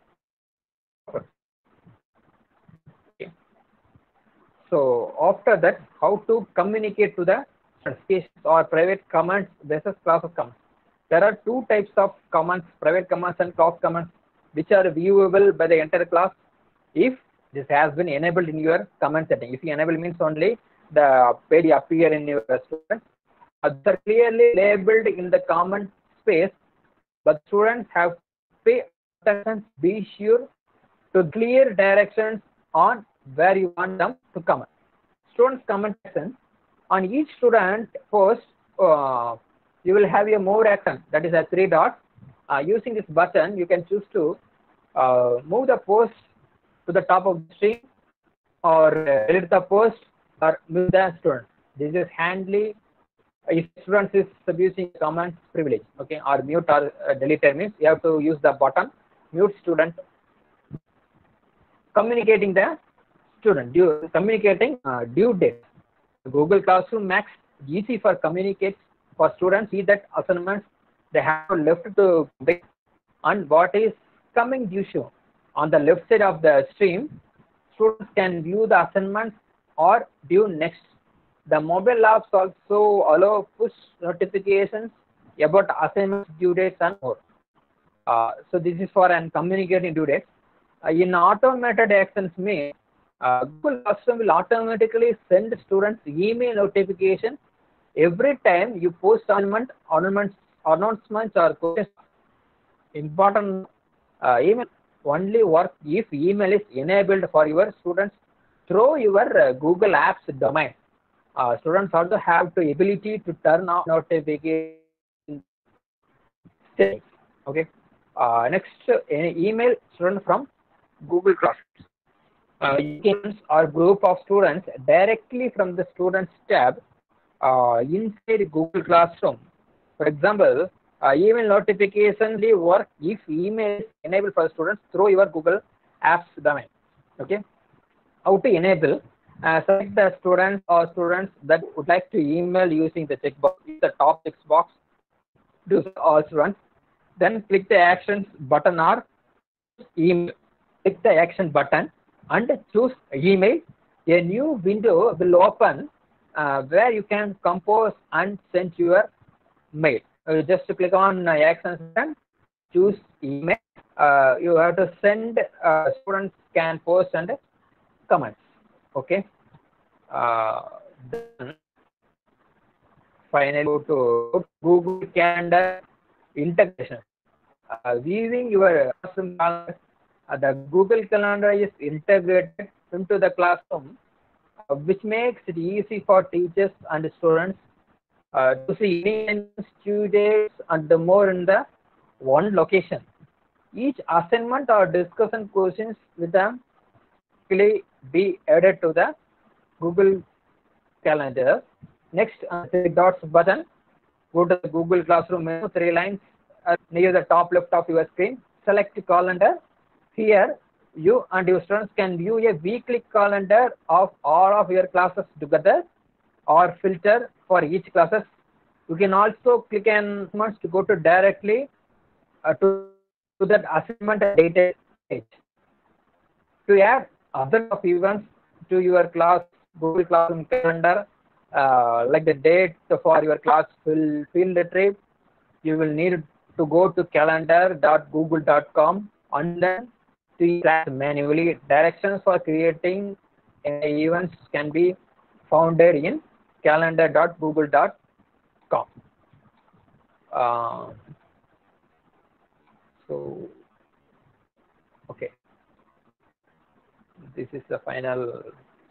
okay. So after that, how to communicate to the notifications or private commands versus class commands. There are two types of commands, private commands and class commands, which are viewable by the entire class if this has been enabled in your command setting. If you enable means only the page appear in your students. These are clearly labeled in the comment space, but students have to pay attention. Be sure to clear directions on where you want them to comment. Students comment section. On each student post, uh, you will have a more action, that is a three dots. Uh, using this button, you can choose to uh, move the post to the top of the screen, or uh, delete the post, or move the student. This is handy if students is abusing comments privilege, okay, or mute or uh, delete means you have to use the button mute student. Communicating the student, due, communicating uh, due date. Google Classroom makes easy for communicate for students, see that assignments they have left to complete and what is coming due soon. On the left side of the stream, students can view the assignments or due next. The mobile apps also allow push notifications about assignments, due dates and more. Uh, so this is for an communicating due dates. Uh, in automated actions may uh, Google Classroom will automatically send students email notification every time you post assignment, announcements, announcements or questions. Important uh, email only work if email is enabled for your students through your uh, Google Apps domain. Uh, students also have the ability to turn off notifications in the settings. Okay. Uh, next, uh, an email student from Google Classroom. Uh, you can or group of students directly from the Students tab uh, inside Google Classroom. For example, uh, email notifications only work if email is enabled for students through your Google Apps domain. Okay. How to enable? Uh, select the students or students that would like to email using the checkbox. Use the top text box to all students. Then click the actions button or email. Click the action button and choose email. A new window will open uh, where you can compose and send your mail. Uh, just click on uh, action button, choose email. Uh, you have to send uh, students can post and comments. Okay. Uh, then finally go to Google Calendar integration. Uh, viewing your classroom calendar, uh, the Google Calendar is integrated into the classroom, uh, which makes it easy for teachers and students uh, to see any events, due dates, and the more in the one location. Each assignment or discussion questions with them quickly be added to the Google Calendar. Next, on the three dots button, go to the Google Classroom menu, three lines uh, near the top left of your screen. Select calendar. Here, you and your students can view a weekly calendar of all of your classes together or filter for each classes. You can also click on assignments to go to directly uh, to, to that assignment data page. To add other of events to your class Google Classroom calendar, uh, like the date for your class field, field trip, you will need to go to calendar dot google dot com and then to track manually. Directions for creating events can be found in calendar dot google dot com. Uh, so, okay, this is the final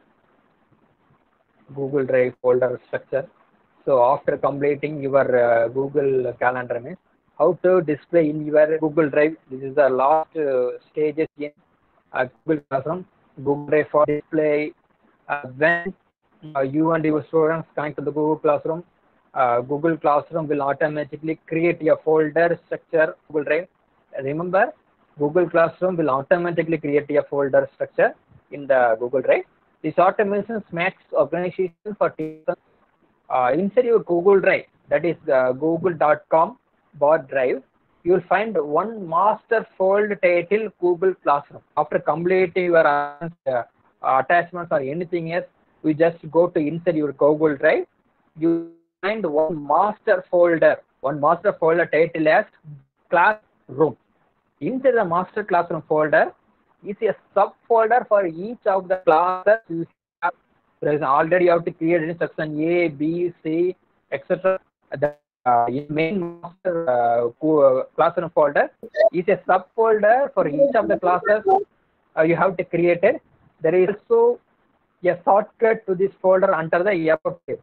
Google Drive folder structure. So after completing your uh, Google Calendar, means how to display in your Google Drive. This is the last uh, stages in uh, Google Classroom. Google Drive for display. Uh, when uh, you and your students connect to the Google Classroom, uh, Google Classroom will automatically create a folder structure Google Drive. Remember, Google Classroom will automatically create a folder structure in the Google Drive. This automation makes organization for teachers. Uh, inside your Google Drive, that is uh, google dot com bar drive, you will find one master folder titled Google Classroom. After completing your uh, attachments or anything else, you just go to inside your Google Drive. You find one master folder, one master folder titled as Classroom. Inside the master classroom folder is a subfolder for each of the classes you have. There is already you have to create in section A, B, C, et cetera. The uh, main master uh, classroom folder is a subfolder for each of the classes uh, you have to create it. There is also a shortcut to this folder under the About tab.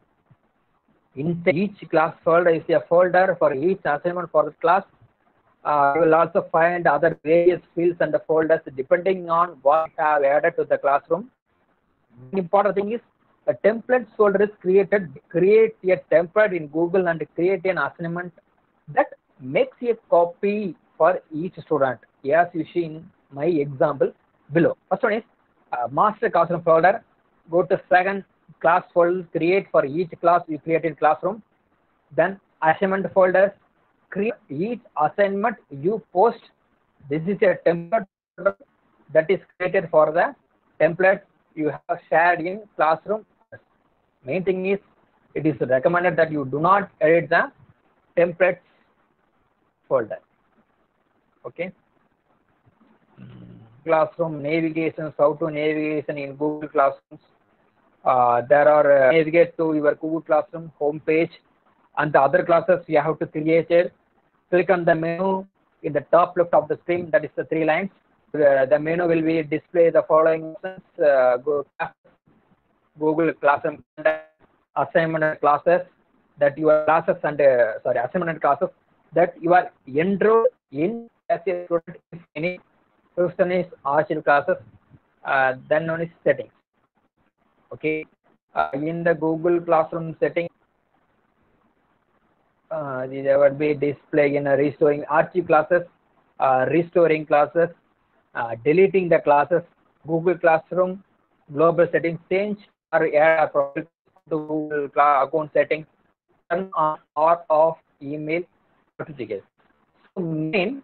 Inside each class folder is a folder for each assignment for the class. Uh, you will also find other various fields and the folders depending on what you have added to the classroom. The important thing is a templates folder is created. Create a template in Google and create an assignment that makes a copy for each student, as you see in my example below. First one is uh, master classroom folder. Go to second class folder, create for each class you create in classroom. Then assignment folders. Create each assignment you post. This is a template that is created for the template you have shared in classroom. Main thing is it is recommended that you do not edit the templates folder. Okay. Classroom navigations, how to navigation in Google Classrooms. Uh, there are uh, navigate to your Google Classroom home page, and the other classes you have to create it. Click on the menu in the top left of the screen, that is the three lines. Uh, the menu will be display the following options, uh, Google Classroom, assignment classes that your classes and uh, sorry assignment classes that you are enrolled in as a student. If any question is archive classes, uh, then known as settings. Okay, uh, in the Google Classroom setting, uh, there would be display in a restoring archive classes, uh, restoring classes, uh, deleting the classes, Google Classroom, global settings, change or add a profile to Google account settings, turn on or off email notifications. So main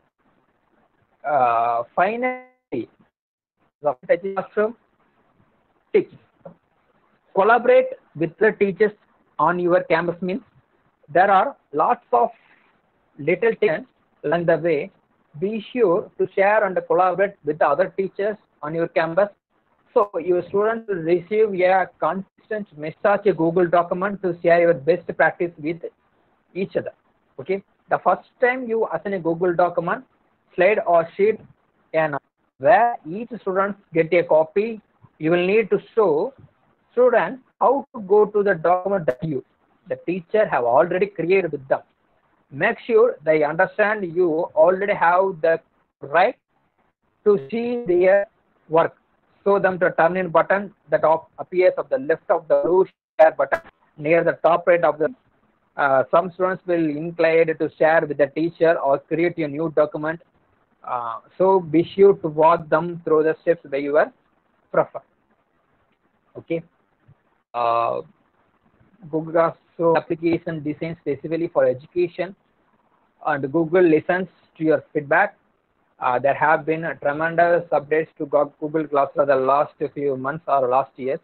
uh, finally the classroom tips. Collaborate with the teachers on your campus means there are lots of little tips along the way. Be sure to share and collaborate with the other teachers on your campus. So your students will receive a consistent message, a Google document to share your best practice with each other. Okay. The first time you assign a Google document, slide or sheet, and where each student get a copy, you will need to show students how to go to the document that you, the teacher, have already created with them. Make sure they understand you already have the right to see their work. Show them the turn in button that appears of the left of the blue share button near the top right of the. Uh, some students will incline to share with the teacher or create a new document. Uh, so be sure to walk them through the steps by your prefer. Okay. Uh, Google Classroom application designed specifically for education, and Google listens to your feedback. Uh, there have been a tremendous updates to Google Classroom for the last few months or last years,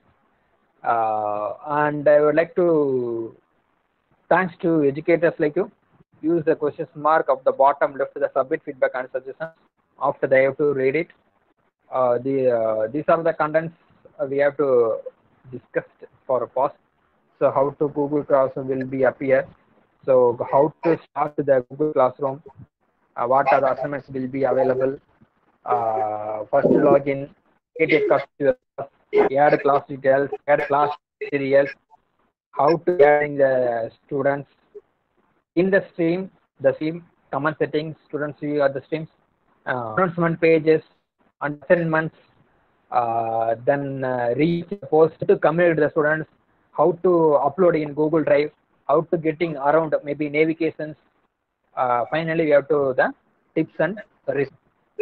uh, and I would like to thanks to educators like you. Use the question mark of the bottom left to the submit feedback and suggestions. After they have to read it. Uh, the uh, these are the contents we have to discuss for a pause. So how to Google Classroom will be appear. So how to start the Google Classroom. Uh, what are the assignments will be available. Uh, first login, get a class, add class details, add class materials. How to add the students in the stream, the stream, common settings, students view at the streams, uh, announcement pages, and assignments, uh, then uh, reach post to communicate with the students, how to upload in Google Drive, how to getting around maybe navigations. Uh, finally, we have to the tips and risks.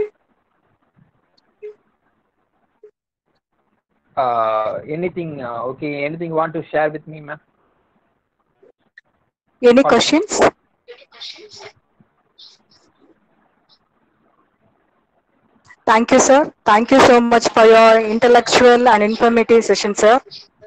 Uh, anything, uh, okay, anything you want to share with me, ma'am? Any questions? Thank you, sir. Thank you so much for your intellectual and informative session, sir.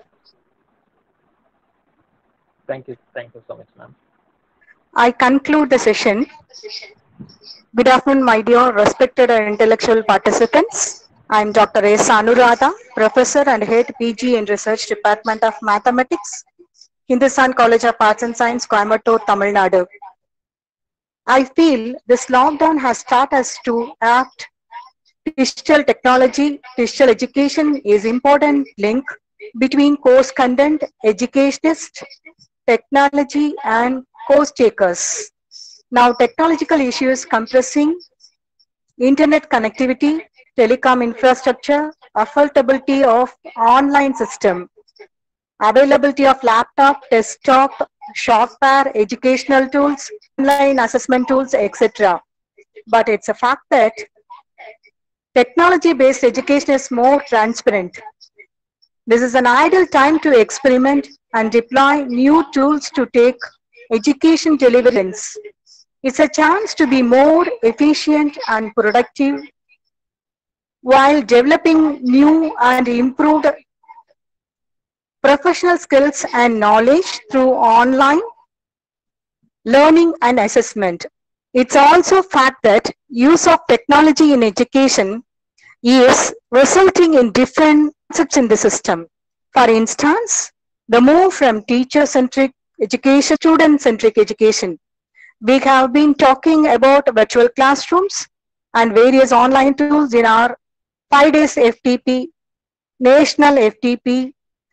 Thank you. Thank you so much, ma'am. I conclude the session. Good afternoon, my dear respected and intellectual participants. I am Doctor S. Anuradha, Professor and Head P G in Research Department of Mathematics, Hindustan College of Arts and Science, Coimbatore, Tamil Nadu. I feel this lockdown has taught us to act. Digital technology, digital education is important link between course content, educationists, technology, and course takers. Now, technological issues compressing internet connectivity, telecom infrastructure, affordability of online system, availability of laptop, desktop, software, educational tools, online assessment tools, et cetera. But it's a fact that technology-based education is more transparent. This is an ideal time to experiment and deploy new tools to take education delivery. It's a chance to be more efficient and productive while developing new and improved professional skills and knowledge through online learning and assessment. It's also a fact that use of technology in education is resulting in different concepts in the system. For instance, the move from teacher-centric education, student-centric education. We have been talking about virtual classrooms and various online tools in our five days F T P, national F T P,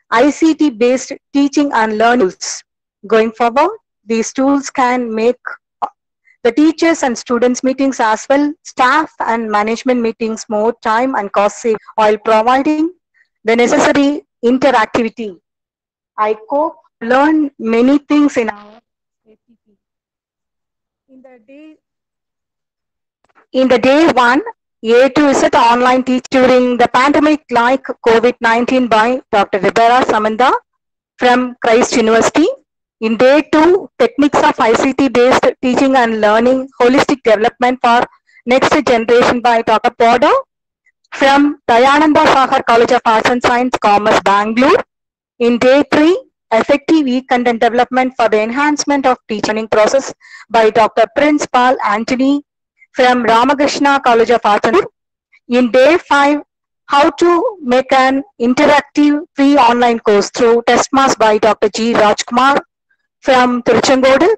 I C T-based teaching and learning tools. Going forward, these tools can make the teachers and students meetings as well, staff and management meetings more time and cost saving while providing the necessary interactivity. I hope learn many things in our F T P. In the day, in the day one, A to Z online teach during the pandemic like COVID nineteen by Doctor Ribera Samantha from Christ University. In day two, techniques of I C T-based teaching and learning, holistic development for next generation by Doctor Poda from Dayananda Sagar College of Arts and Science, Commerce, Bangalore. In day three, effective e-content development for the enhancement of teaching learning process by Doctor Prince Pal Anthony from Ramakrishna College of Arts and Science. In day five, how to make an interactive free online course through TestMass by Doctor G. Rajkumar from Tiruchengodu.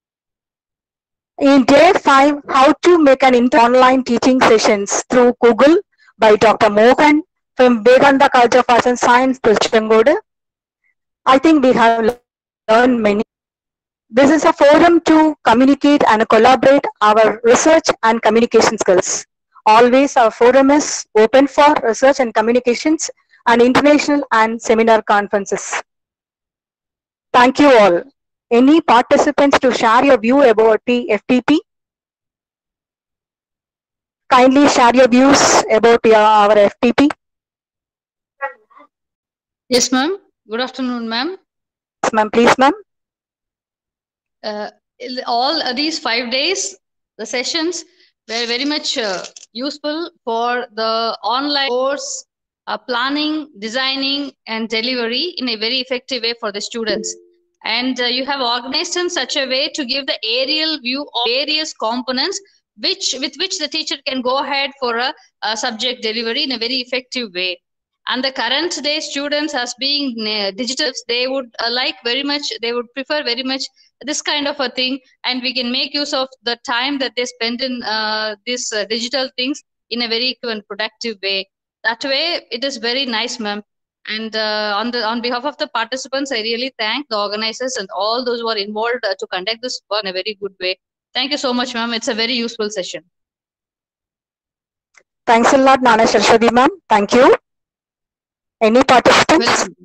In day five, how to make an inter online teaching sessions through Google by Doctor Mohan from Vedanta College of Arts and Science, Tiruchengodu. I think we have learned many. This is a forum to communicate and collaborate our research and communication skills. Always our forum is open for research and communications and international and seminar conferences. Thank you all. Any participants to share your view about the F T P? Kindly share your views about your, our F T P. Yes, ma'am. Good afternoon, ma'am. Yes, ma'am. Please, ma'am. Uh, all uh, these five days, the sessions were very much uh, useful for the online course uh, planning, designing, and delivery in a very effective way for the students. And uh, you have organized in such a way to give the aerial view of various components which with which the teacher can go ahead for a, a subject delivery in a very effective way. And the current day students as being uh, digital, they would uh, like very much, they would prefer very much this kind of a thing, and we can make use of the time that they spend in uh, these uh, digital things in a very productive way. That way, it is very nice, ma'am. And uh, on the on behalf of the participants, I really thank the organizers and all those who are involved uh, to conduct this in a very good way. Thank you so much, ma'am. It's a very useful session. Thanks a lot, Nana Saraswati, ma'am. Thank you. Any participants? Welcome.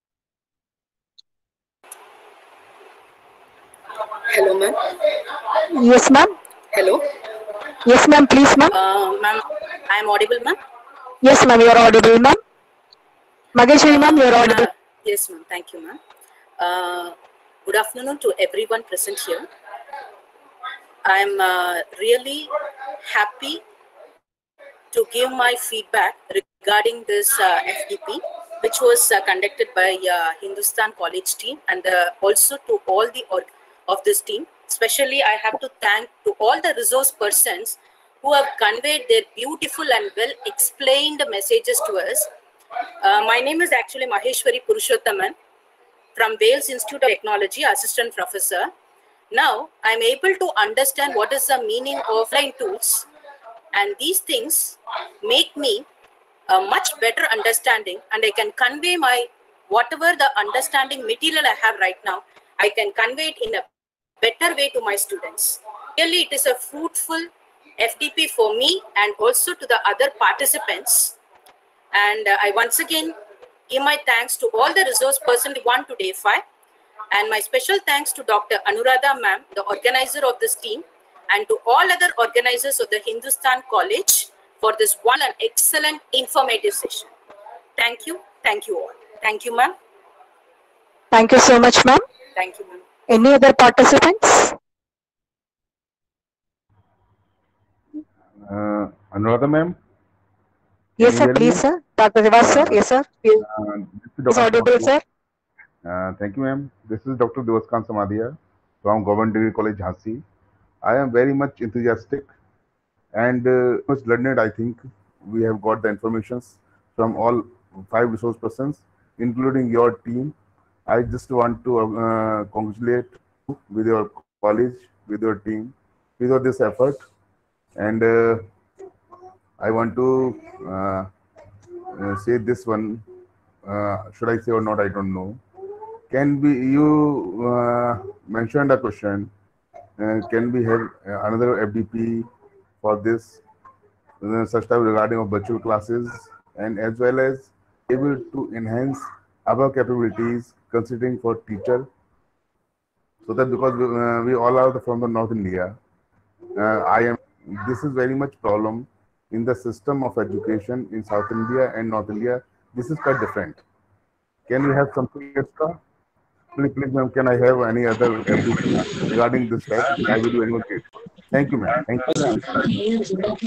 Hello, ma'am. Yes, ma'am. Hello. Yes, ma'am. Please, ma'am. Uh, ma'am, I am audible, ma'am. Yes, ma'am. You are audible, ma'am. Mageshwari, ma'am, you are audible. Uh, yes, ma'am. Thank you, ma'am. Uh, good afternoon to everyone present here. I am uh, really happy to give my feedback regarding this uh, F T P, which was uh, conducted by uh, Hindustan College team, and uh, also to all the org of this team. Especially, I have to thank to all the resource persons who have conveyed their beautiful and well explained messages to us. Uh, my name is actually Maheshwari Purushottaman from Wales Institute of Technology, Assistant Professor. Now, I am able to understand what is the meaning of offline tools, and these things make me a much better understanding, and I can convey my whatever the understanding material I have right now, I can convey it in a better way to my students. Really, it is a fruitful F T P for me and also to the other participants. And uh, I once again give my thanks to all the resource persons one to day five, and my special thanks to Doctor Anuradha ma'am, the organizer of this team, and to all other organizers of the Hindustan College for this one and excellent informative session. Thank you. Thank you all. Thank you, ma'am. Thank you so much, ma'am. Thank you, ma'am. Any other participants? Uh, Anuradha ma'am? Yes, sir. Please, sir. Doctor Devas, sir. Yes, sir. Uh, Is audible, sir. Uh, thank you, ma'am. This is Doctor Devaskant Samadhiya from Government Degree College, Jhansi. I am very much enthusiastic and uh, much learned. I think we have got the informations from all five resource persons, including your team. I just want to uh, congratulate you with your college, with your team, with this effort. And uh, I want to uh, uh, say this one uh, should I say or not, I don't know. Can we, you uh, mentioned a question, uh, can we have another F D P for this, uh, such type regarding of virtual classes, and as well as able to enhance our capabilities considering for teacher, so that because we, uh, we all are from the North India, uh, I am, this is very much problem in the system of education in South India and North India. This is quite different. Can we have something extra? Please, please, ma'am, can I have any other F D P regarding this type? I will be very much grateful. Thank you, ma'am. Thank you.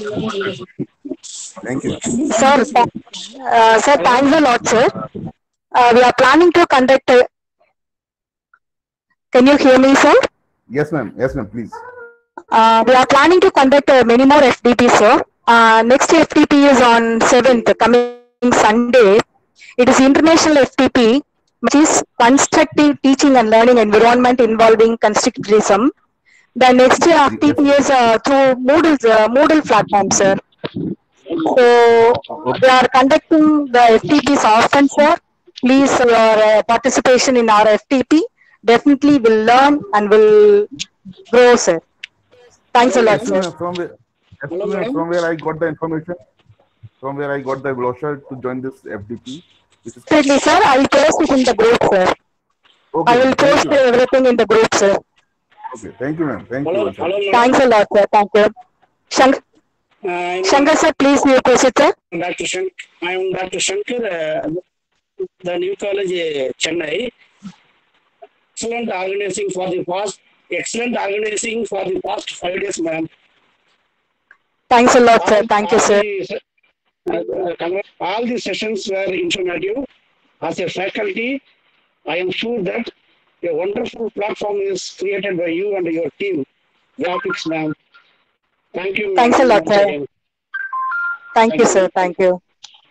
Thank you. Sir, uh, sir, thanks a lot, sir. Uh, we are planning to conduct. A... Can you hear me, sir? Yes, ma'am. Yes, ma'am. Please. Uh, we are planning to conduct uh, many more F D Ps, sir. Uh, next F D P is on seventh, coming Sunday. It is International F D P, which is Constructive Teaching and Learning Environment Involving Constructivism. The next F D P is uh, through Moodle, uh, Moodle platform, sir. So we are conducting the F D Ps often, sir. Please, your uh, participation in our F D P definitely will learn and will grow, sir. Thanks a lot, sir. From where, from where I got the information, from where I got the brochure to join this F D P. Definitely, sir. I will post it in the group, sir. Okay, I will post you. everything in the group, sir. Okay, thank you, ma'am. Thank hello, you. hello, Thanks a lot, sir. Thank you. Shank uh, Shankar, sir, please you proceed, sir. Doctor Shank I am Doctor Shankar, uh, the New College, uh, Chennai. Excellent organizing for the past, excellent organizing for the past five days, ma'am. Thanks a lot, sir. Thank you, sir. The, uh, all the sessions were informative. As a faculty, I am sure that a wonderful platform is created by you and your team. Graphics, ma'am. Thank you. Thanks a lot, sir. Thank, Thank you, you, sir. Thank you.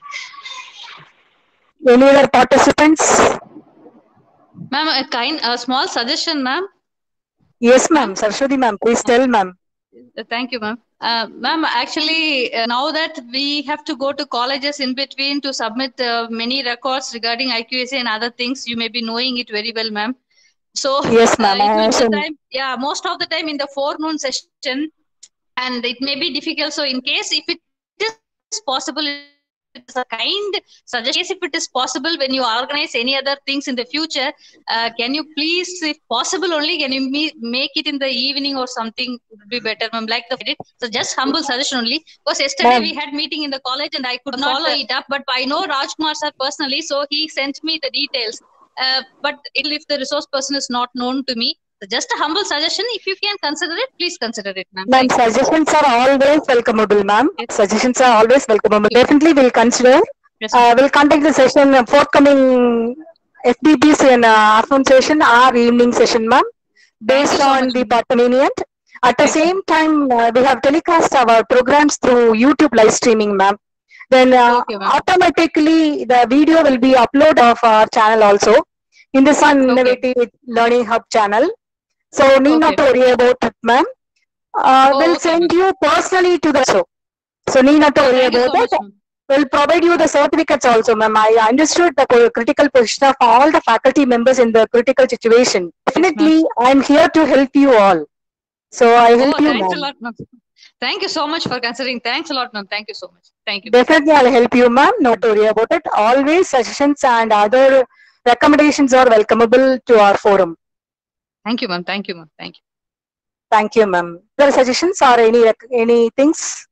Any other participants? Ma'am, a kind, a small suggestion, ma'am. Yes, ma'am. Saraswati, ma'am. Please tell, ma'am. Thank you, ma'am. Uh, ma'am, actually, uh, now that we have to go to colleges in between to submit uh, many records regarding I Q S A and other things, you may be knowing it very well, ma'am. So, yes, ma'am. Uh, time, yeah, most of the time in the forenoon session, and it may be difficult. So, in case if it is possible, it's a kind suggestion. If it is possible, when you organize any other things in the future, uh, can you please, if possible only, can you make it in the evening or something would be better, ma'am, like the edit. So just humble suggestion only. Because yesterday we had meeting in the college and I could not follow it up, but I know Rajkumar sir personally, so he sent me the details. Uh, but if the resource person is not known to me, so just a humble suggestion. If you can consider it, please consider it, ma'am. Ma'am, suggestions are always welcomeable, ma'am. Yes. Suggestions are always welcomeable. Definitely, we'll consider. Yes, uh, we'll conduct the session, uh, forthcoming F D Ps in uh, afternoon session or evening session, ma'am, based so on much, the convenient. At the same time, uh, we have telecast our programs through YouTube live streaming, ma'am. Then uh, okay, automatically the video will be uploaded of our channel also in the Sun okay. Innovative Learning Hub channel. So need okay. not to worry about it, ma'am. Uh, oh, we'll okay, send you personally to the show. So need not to worry oh, about it. So we'll provide you the certificates also, ma'am. I understood the critical position of all the faculty members in the critical situation. Definitely, I'm here to help you all. So I help oh, you, thanks ma'am. a lot, ma'am. Thank you so much for considering. Thanks a lot, ma'am. Thank you so much. Thank you. Definitely, I'll help you, ma'am. Not to worry about it. Always suggestions and other recommendations are welcomeable to our forum. Thank you, ma'am. Thank you, ma'am. Thank you. Thank you, ma'am. Other suggestions or any any things?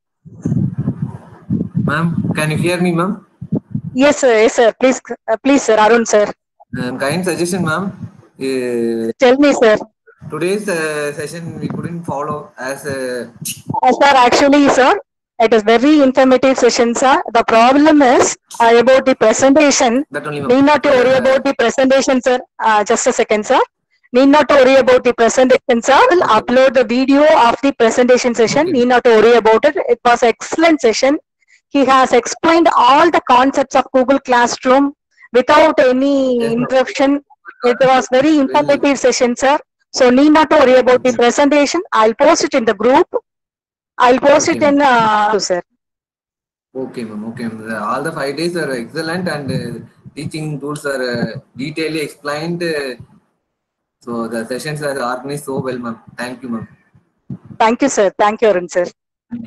Ma'am, can you hear me, ma'am? Yes, sir. Yes, sir. Please, uh, please, sir. Arun, sir. Um, kind suggestion, ma'am. Uh, Tell me, sir. Today's uh, session we couldn't follow as a. Uh, sir, actually, sir, it is very informative session, sir. The problem is uh, about the presentation. That only, need not to worry uh, about the presentation, sir. Uh, just a second, sir. Need not to worry about the presentation, sir. We'll okay. upload the video of the presentation session. Okay. Need not to worry about it. It was an excellent session. He has explained all the concepts of Google Classroom without any yes, interruption. It was very informative very session, sir. So need not to worry about the presentation. I'll post it in the group. I'll post okay, it in, uh, sir. Okay, ma'am. Okay, all the five days are excellent, and uh, teaching tools are uh, detailedly explained. Uh, so the sessions are organized so well, ma'am. Thank you, ma'am. Thank you, sir. Thank you, Arun, sir.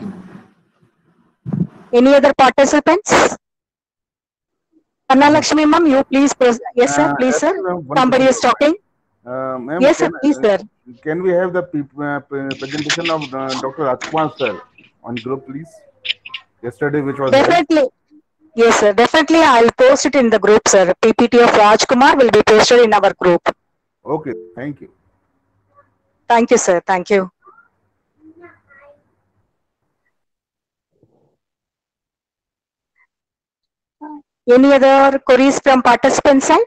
Any other participants? Anna Lakshmi, ma'am, you please. Pres- yes, sir. Uh, Please, sir. actually, ma'am, one Somebody question is from talking. my- Uh, ma'am, Yes, sir. can, Please, uh, sir. can we have the pe- uh, pre- presentation of uh, Doctor Rajkumar sir on group, please? Yesterday, which was held. Definitely. Yes, sir. Definitely, I'll post it in the group, sir. P P T of Rajkumar will be posted in our group. Okay, thank you. Thank you, sir. Thank you. Any other queries from participant side?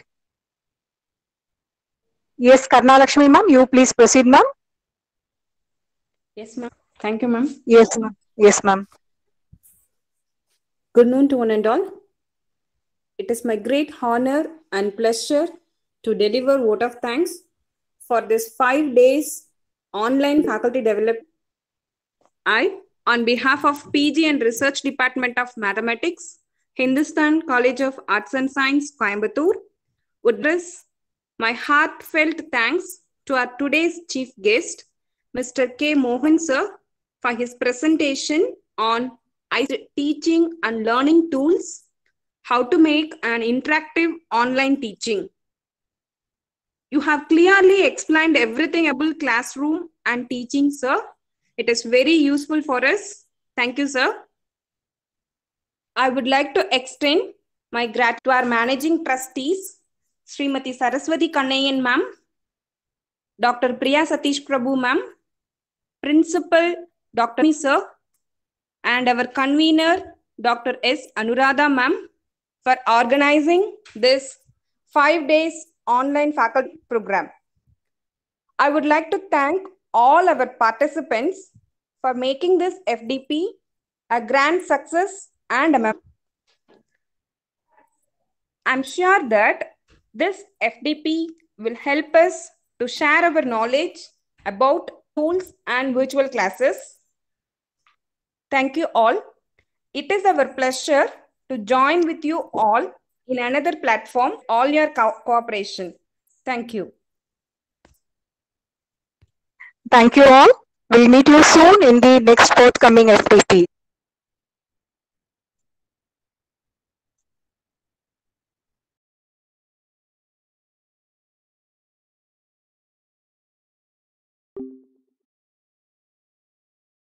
Yes, Karna Lakshmi, ma'am. You please proceed, ma'am. Yes, ma'am. Thank you, ma'am. Yes, ma'am. Yes, ma'am. Good noon to one and all. It is my great honor and pleasure to deliver vote of thanks for this five days online faculty development. I, on behalf of P G and Research Department of Mathematics, Hindustan College of Arts and Science, Coimbatore, would address my heartfelt thanks to our today's chief guest, Mister K. Mohan sir, for his presentation on I C T teaching and learning tools, how to make an interactive online teaching. You have clearly explained everything about classroom and teaching, sir. It is very useful for us. Thank you, sir. I would like to extend my gratitude to our managing trustees, Srimati Saraswati Kannayan ma'am, Doctor Priya Satish Prabhu ma'am, Principal Doctor Sir, and our convener, Doctor S. Anuradha ma'am, for organizing this five days online faculty program. I would like to thank all our participants for making this F D P a grand success and a mem- I'm sure that this F D P will help us to share our knowledge about tools and virtual classes. Thank you all. It is our pleasure to join with you all in another platform, all your co- cooperation. Thank you. Thank you all. We'll meet you soon in the next forthcoming F D P.